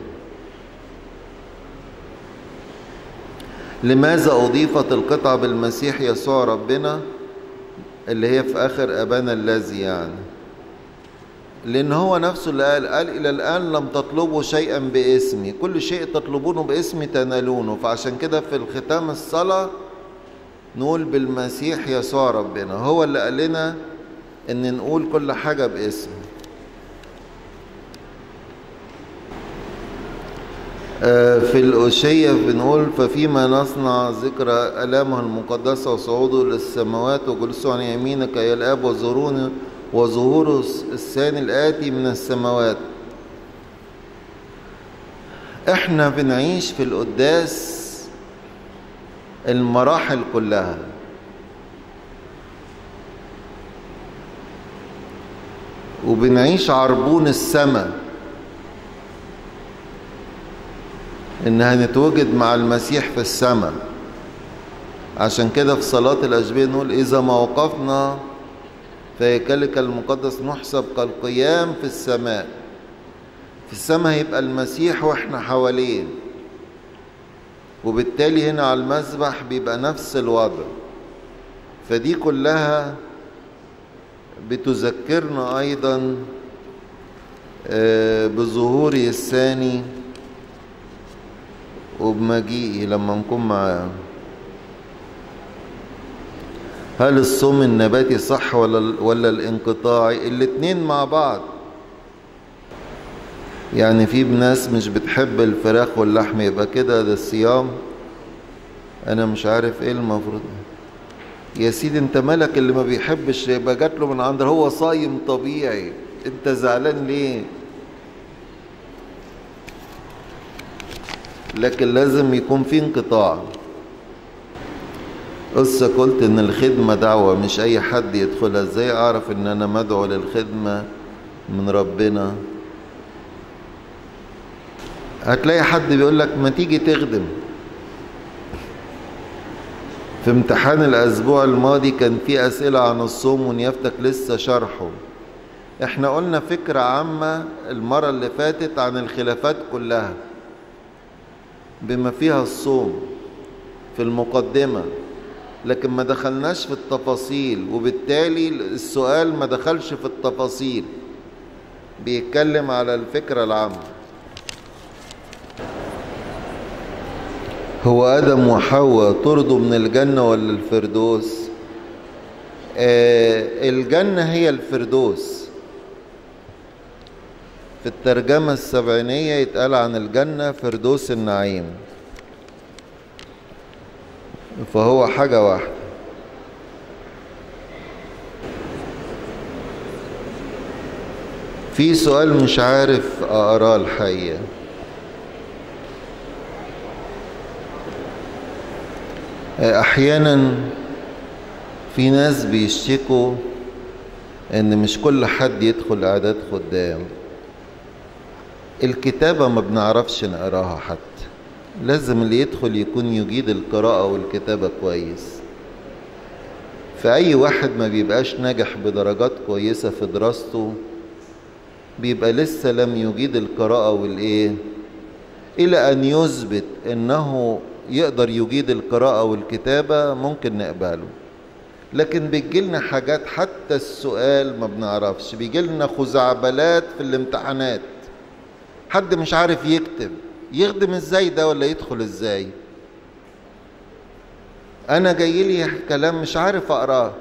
لماذا اضيفت القطعة بالمسيح يسوع ربنا اللي هي في اخر ابانا الذي؟ يعني لأن هو نفسه اللي قال إلى الآن لم تطلبوا شيئا باسمي، كل شيء تطلبونه باسمي تنالونه. فعشان كده في الختام الصلاة نقول بالمسيح يسوع ربنا، هو اللي قال لنا إن نقول كل حاجة باسمه. في الأوشية بنقول ففيما نصنع ذكرى آلامه المقدسة وصعوده للسماوات وجلوسه عن يمينك يا الآب وظهوره الثاني الآتي من السماوات. احنا بنعيش في القداس المراحل كلها، وبنعيش عربون السماء انها نتوجد مع المسيح في السماء. عشان كده في صلاة الأشبيه نقول إذا ما وقفنا فهيكلك المقدس نحسب كالقيام في السماء. في السماء هيبقى المسيح واحنا حواليه، وبالتالي هنا على المذبح بيبقى نفس الوضع. فدي كلها بتذكرنا أيضا بظهوره الثاني وبمجيئه لما نكون معاه. هل الصوم النباتي صح ولا الانقطاعي؟ الاتنين مع بعض. يعني في ناس مش بتحب الفراخ واللحم يبقى كده ده الصيام، انا مش عارف ايه المفروض. يا سيدي انت مالك؟ اللي ما بيحبش يبقى جات له من عند، هو صايم طبيعي، انت زعلان ليه؟ لكن لازم يكون في انقطاع. قلت ان الخدمة دعوة مش اي حد يدخلها. ازاي اعرف ان انا مدعو للخدمة من ربنا؟ هتلاقي حد بيقول لك ما تيجي تخدم. في امتحان الاسبوع الماضي كان في اسئلة عن الصوم ونيافتك لسه شرحه. احنا قلنا فكرة عامة المرة اللي فاتت عن الخلافات كلها بما فيها الصوم في المقدمة، لكن ما دخلناش في التفاصيل، وبالتالي السؤال ما دخلش في التفاصيل، بيتكلم على الفكرة العامة. هو آدم وحواء طردوا من الجنة ولا الفردوس؟ الجنة هي الفردوس، في الترجمة السبعينية يتقال عن الجنة فردوس النعيم، فهو حاجة واحدة. في سؤال مش عارف أقراه الحقيقة. أحيانا في ناس بيشتكوا إن مش كل حد يدخل إعداد خدام. الكتابة ما بنعرفش نقراها حتى، لازم اللي يدخل يكون يجيد القراءة والكتابة كويس. فأي واحد ما بيبقاش ناجح بدرجات كويسة في دراسته بيبقى لسه لم يجيد القراءة والإيه، إلى أن يثبت إنه يقدر يجيد القراءة والكتابة ممكن نقبله. لكن بيجيلنا حاجات حتى السؤال ما بنعرفش، بيجيلنا خزعبلات في الامتحانات، حد مش عارف يكتب، يخدم ازاي ده ولا يدخل ازاي؟ انا جايلي كلام مش عارف اقراه.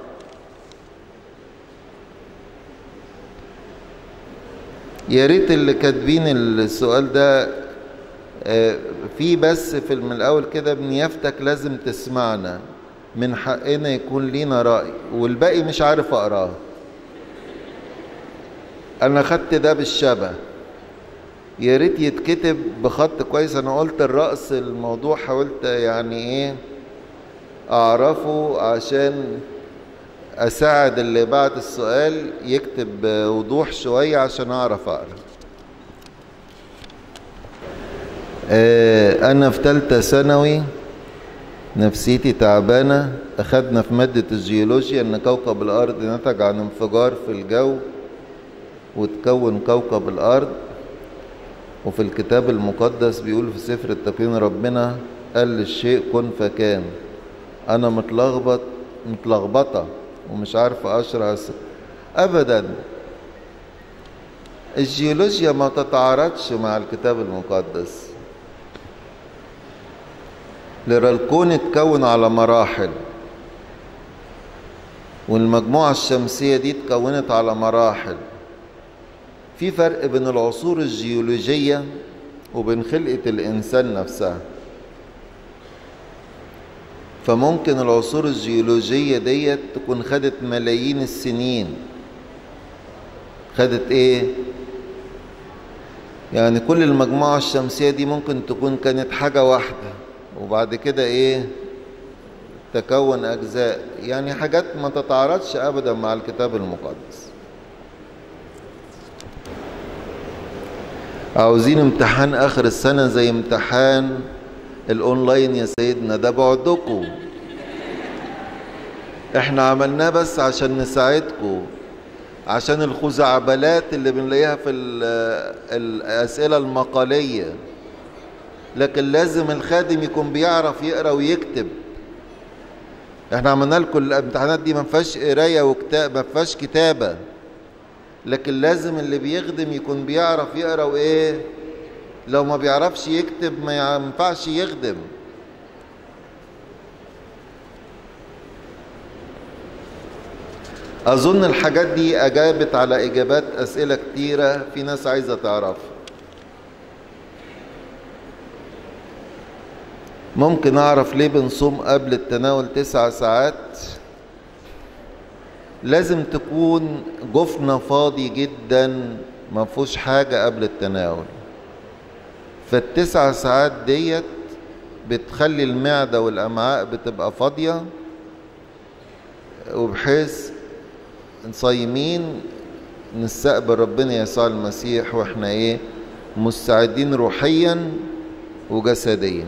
يا ريت اللي كاتبين السؤال ده في بس في من الاول كده بنيافتك لازم تسمعنا، من حقنا يكون لينا رأي، والباقي مش عارف اقراه. انا خدت ده بالشبه، يا ريت يتكتب بخط كويس. انا قلت الرأس الموضوع حاولت يعني ايه اعرفه عشان اساعد اللي بعد السؤال يكتب بوضوح شوية عشان اعرف اقرا. انا في ثالثة ثانوي نفسيتي تعبانة. اخدنا في مادة الجيولوجيا ان كوكب الارض نتج عن انفجار في الجو وتكون كوكب الارض، وفي الكتاب المقدس بيقول في سفر التكوين ربنا قال للشيء كن فكان. انا متلخبطة ومش عارفة اشرح ابدا. الجيولوجيا ما تتعارضش مع الكتاب المقدس. لرا الكون اتكون على مراحل، والمجموعة الشمسية دي اتكونت على مراحل. في فرق بين العصور الجيولوجية وبين خلقة الإنسان نفسها. فممكن العصور الجيولوجية ديت تكون خدت ملايين السنين. خدت ايه؟ يعني كل المجموعة الشمسية دي ممكن تكون كانت حاجة واحدة وبعد كده ايه تكون أجزاء، يعني حاجات ما تتعارضش أبدا مع الكتاب المقدس. عاوزين امتحان آخر السنة زي امتحان الأونلاين يا سيدنا، ده بعدكم. احنا عملناه بس عشان نساعدكم، عشان الخزعبلات اللي بنلاقيها في الأسئلة المقالية. لكن لازم الخادم يكون بيعرف يقرأ ويكتب. احنا عملنا لكم الامتحانات دي ما فيهاش قراية وكتاب، ما فيهاش كتابة، لكن لازم اللي بيخدم يكون بيعرف يقرأ وايه. لو ما بيعرفش يكتب ما ينفعش يخدم. أظن الحاجات دي أجابت على إجابات أسئلة كتيرة في ناس عايزة تعرف. ممكن أعرف ليه بنصوم قبل التناول 9 ساعات؟ لازم تكون جفنا فاضي جدا ما فيهوش حاجة قبل التناول. ف9 ساعات ديت بتخلي المعدة والأمعاء بتبقى فاضية، وبحيث صايمين نستقبل ربنا يسوع المسيح واحنا ايه مستعدين روحيا وجسديا.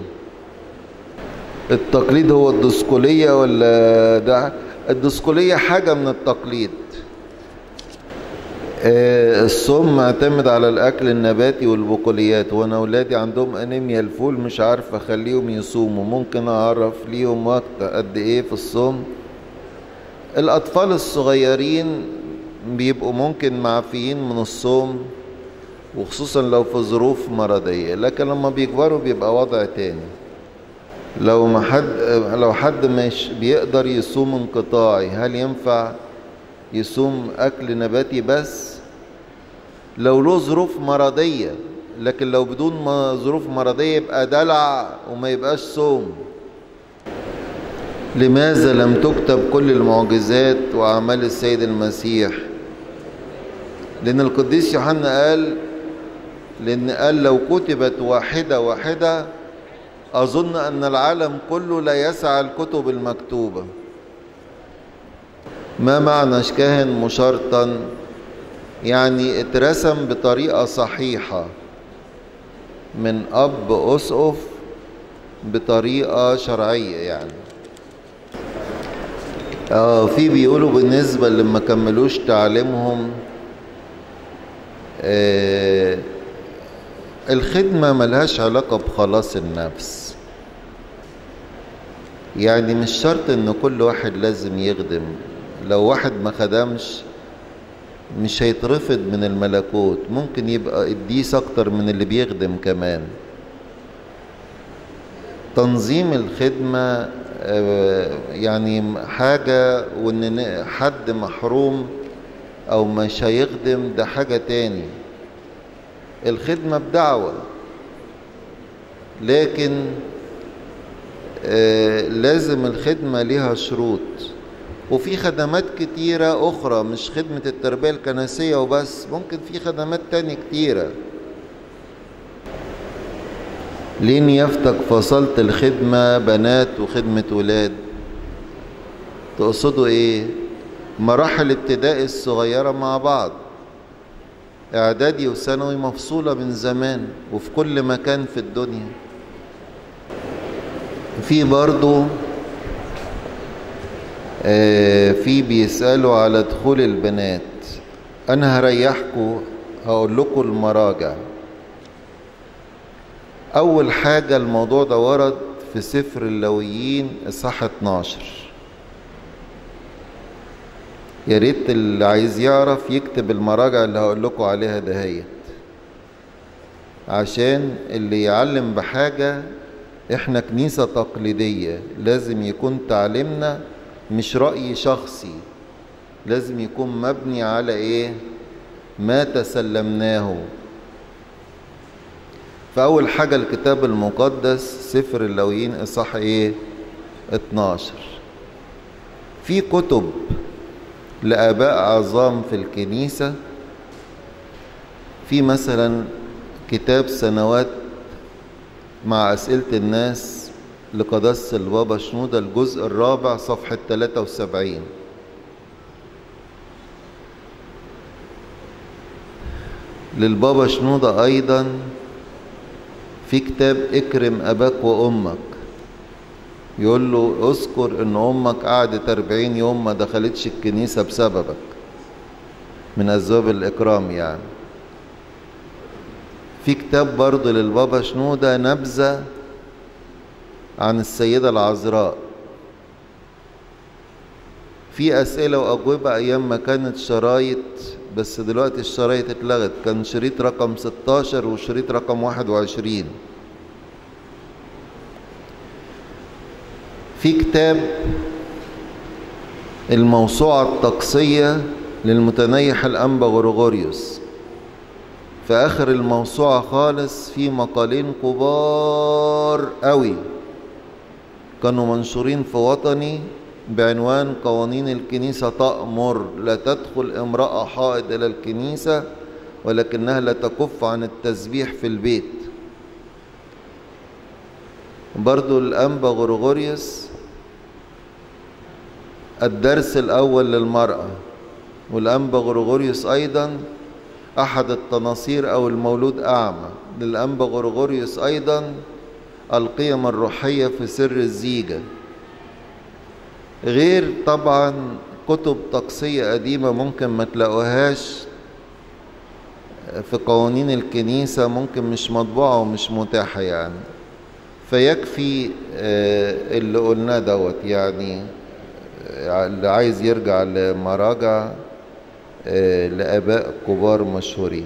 التقليد هو الدسقلية ولا ده؟ الدسقلية حاجة من التقليد. الصوم معتمد على الأكل النباتي والبقوليات، وأنا أولادي عندهم أنيميا الفول مش عارف أخليهم يصوموا. ممكن أعرف ليهم وقت قد إيه في الصوم؟ الأطفال الصغيرين بيبقوا ممكن معفيين من الصوم، وخصوصا لو في ظروف مرضية، لكن لما بيكبروا بيبقى وضع تاني. لو حد مش بيقدر يصوم انقطاعي، هل ينفع يصوم أكل نباتي بس؟ لو له ظروف مرضية، لكن لو بدون ظروف مرضية يبقى دلع وما يبقاش صوم. لماذا لم تكتب كل المعجزات وأعمال السيد المسيح؟ لأن القديس يوحنا قال لو كتبت واحدة واحدة أظن أن العالم كله لا يسعى الكتب المكتوبة. ما معنى كاهن مشرطا؟ يعني اترسم بطريقة صحيحة من أب أسقف بطريقة شرعية يعني. في بيقولوا بالنسبة اللي ما كملوش تعليمهم الخدمة ملهاش علاقة بخلاص النفس. يعني مش شرط ان كل واحد لازم يخدم. لو واحد ما خدمش مش هيترفض من الملكوت، ممكن يبقى قديس اكتر من اللي بيخدم كمان. تنظيم الخدمة يعني حاجة، وان حد محروم او مش هيخدم ده حاجة تاني. الخدمة بدعوة، لكن لازم الخدمة ليها شروط. وفي خدمات كتيرة أخرى مش خدمة التربية الكنسية وبس، ممكن في خدمات تانية كتيرة. ليه نيافتك فصلت الخدمة بنات وخدمة ولاد؟ تقصدوا ايه؟ مراحل ابتدائي الصغيرة مع بعض، اعدادي وثانوي مفصولة من زمان وفي كل مكان في الدنيا. في برضو في بيسألوا على دخول البنات. انا هريحكم، هقول لكم المراجع. اول حاجة الموضوع ده ورد في سفر اللاويين اصحاح 12. يا ريت اللي عايز يعرف يكتب المراجع اللي هقول لكم عليها دهيت، عشان اللي يعلم بحاجة. احنا كنيسة تقليدية، لازم يكون تعليمنا مش رأي شخصي، لازم يكون مبني على ايه؟ ما تسلمناه. فأول حاجة الكتاب المقدس سفر اللاويين اصحاح 12. في كتب لآباء عظام في الكنيسة. في مثلا كتاب سنوات مع أسئلة الناس لقداسة البابا شنودة، الجزء الرابع صفحة 73. للبابا شنودة أيضا في كتاب اكرم أباك وأمك، يقول له اذكر ان امك قعدت 40 يوم ما دخلتش الكنيسة بسببك، من اسباب الاكرام يعني. في كتاب برضه للبابا شنودة نبذة عن السيدة العذراء. في اسئلة واجوبة ايام ما كانت شرايط، بس دلوقتي الشرايط اتلغت. كان شريط رقم 16 وشريط رقم 21. في كتاب الموسوعة الطقسية للمتنيح الأنبا غرغوريوس. في آخر الموسوعة خالص في مقالين كبار قوي كانوا منشورين في وطني بعنوان قوانين الكنيسة تأمر لا تدخل امرأة حائض إلى الكنيسة ولكنها لا تكف عن التسبيح في البيت. برضو الأنبا غرغوريوس الدرس الأول للمرأة، والأنبا غرغوريوس أيضا أحد التناصير أو المولود أعمى. للأنبا غرغوريوس أيضا القيم الروحية في سر الزيجة. غير طبعا كتب طقسية قديمة ممكن ما تلاقوهاش في قوانين الكنيسة، ممكن مش مطبوعة ومش متاحة يعني. فيكفي اللي قلناه دوت يعني. اللي عايز يرجع لمراجع لآباء كبار مشهورين.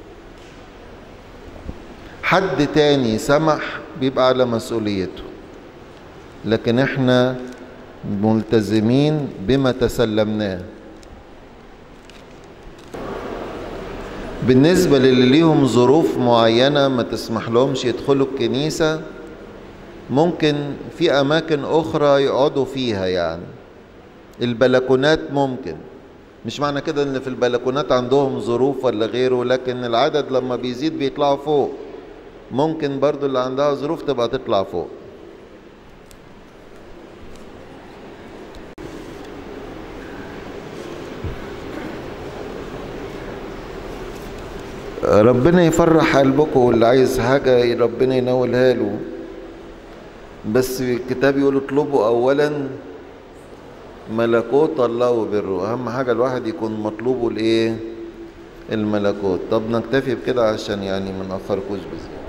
حد تاني سمح بيبقى على مسؤوليته، لكن احنا ملتزمين بما تسلمناه. بالنسبة للي ليهم ظروف معينة ما تسمح لهمش يدخلوا الكنيسة، ممكن في أماكن أخرى يقعدوا فيها، يعني البلكونات ممكن. مش معنى كده إن في البلكونات عندهم ظروف ولا غيره، لكن العدد لما بيزيد بيطلعوا فوق. ممكن برضو اللي عندها ظروف تبقى تطلع فوق. ربنا يفرح قلبكم، واللي عايز حاجة ربنا ينولها له. بس الكتاب يقول اطلبوا أولا ملكوت الله وبره. أهم حاجة الواحد يكون مطلوبه الإيه؟ الملكوت. طب نكتفي بكده عشان يعني ما نأخركوش بس.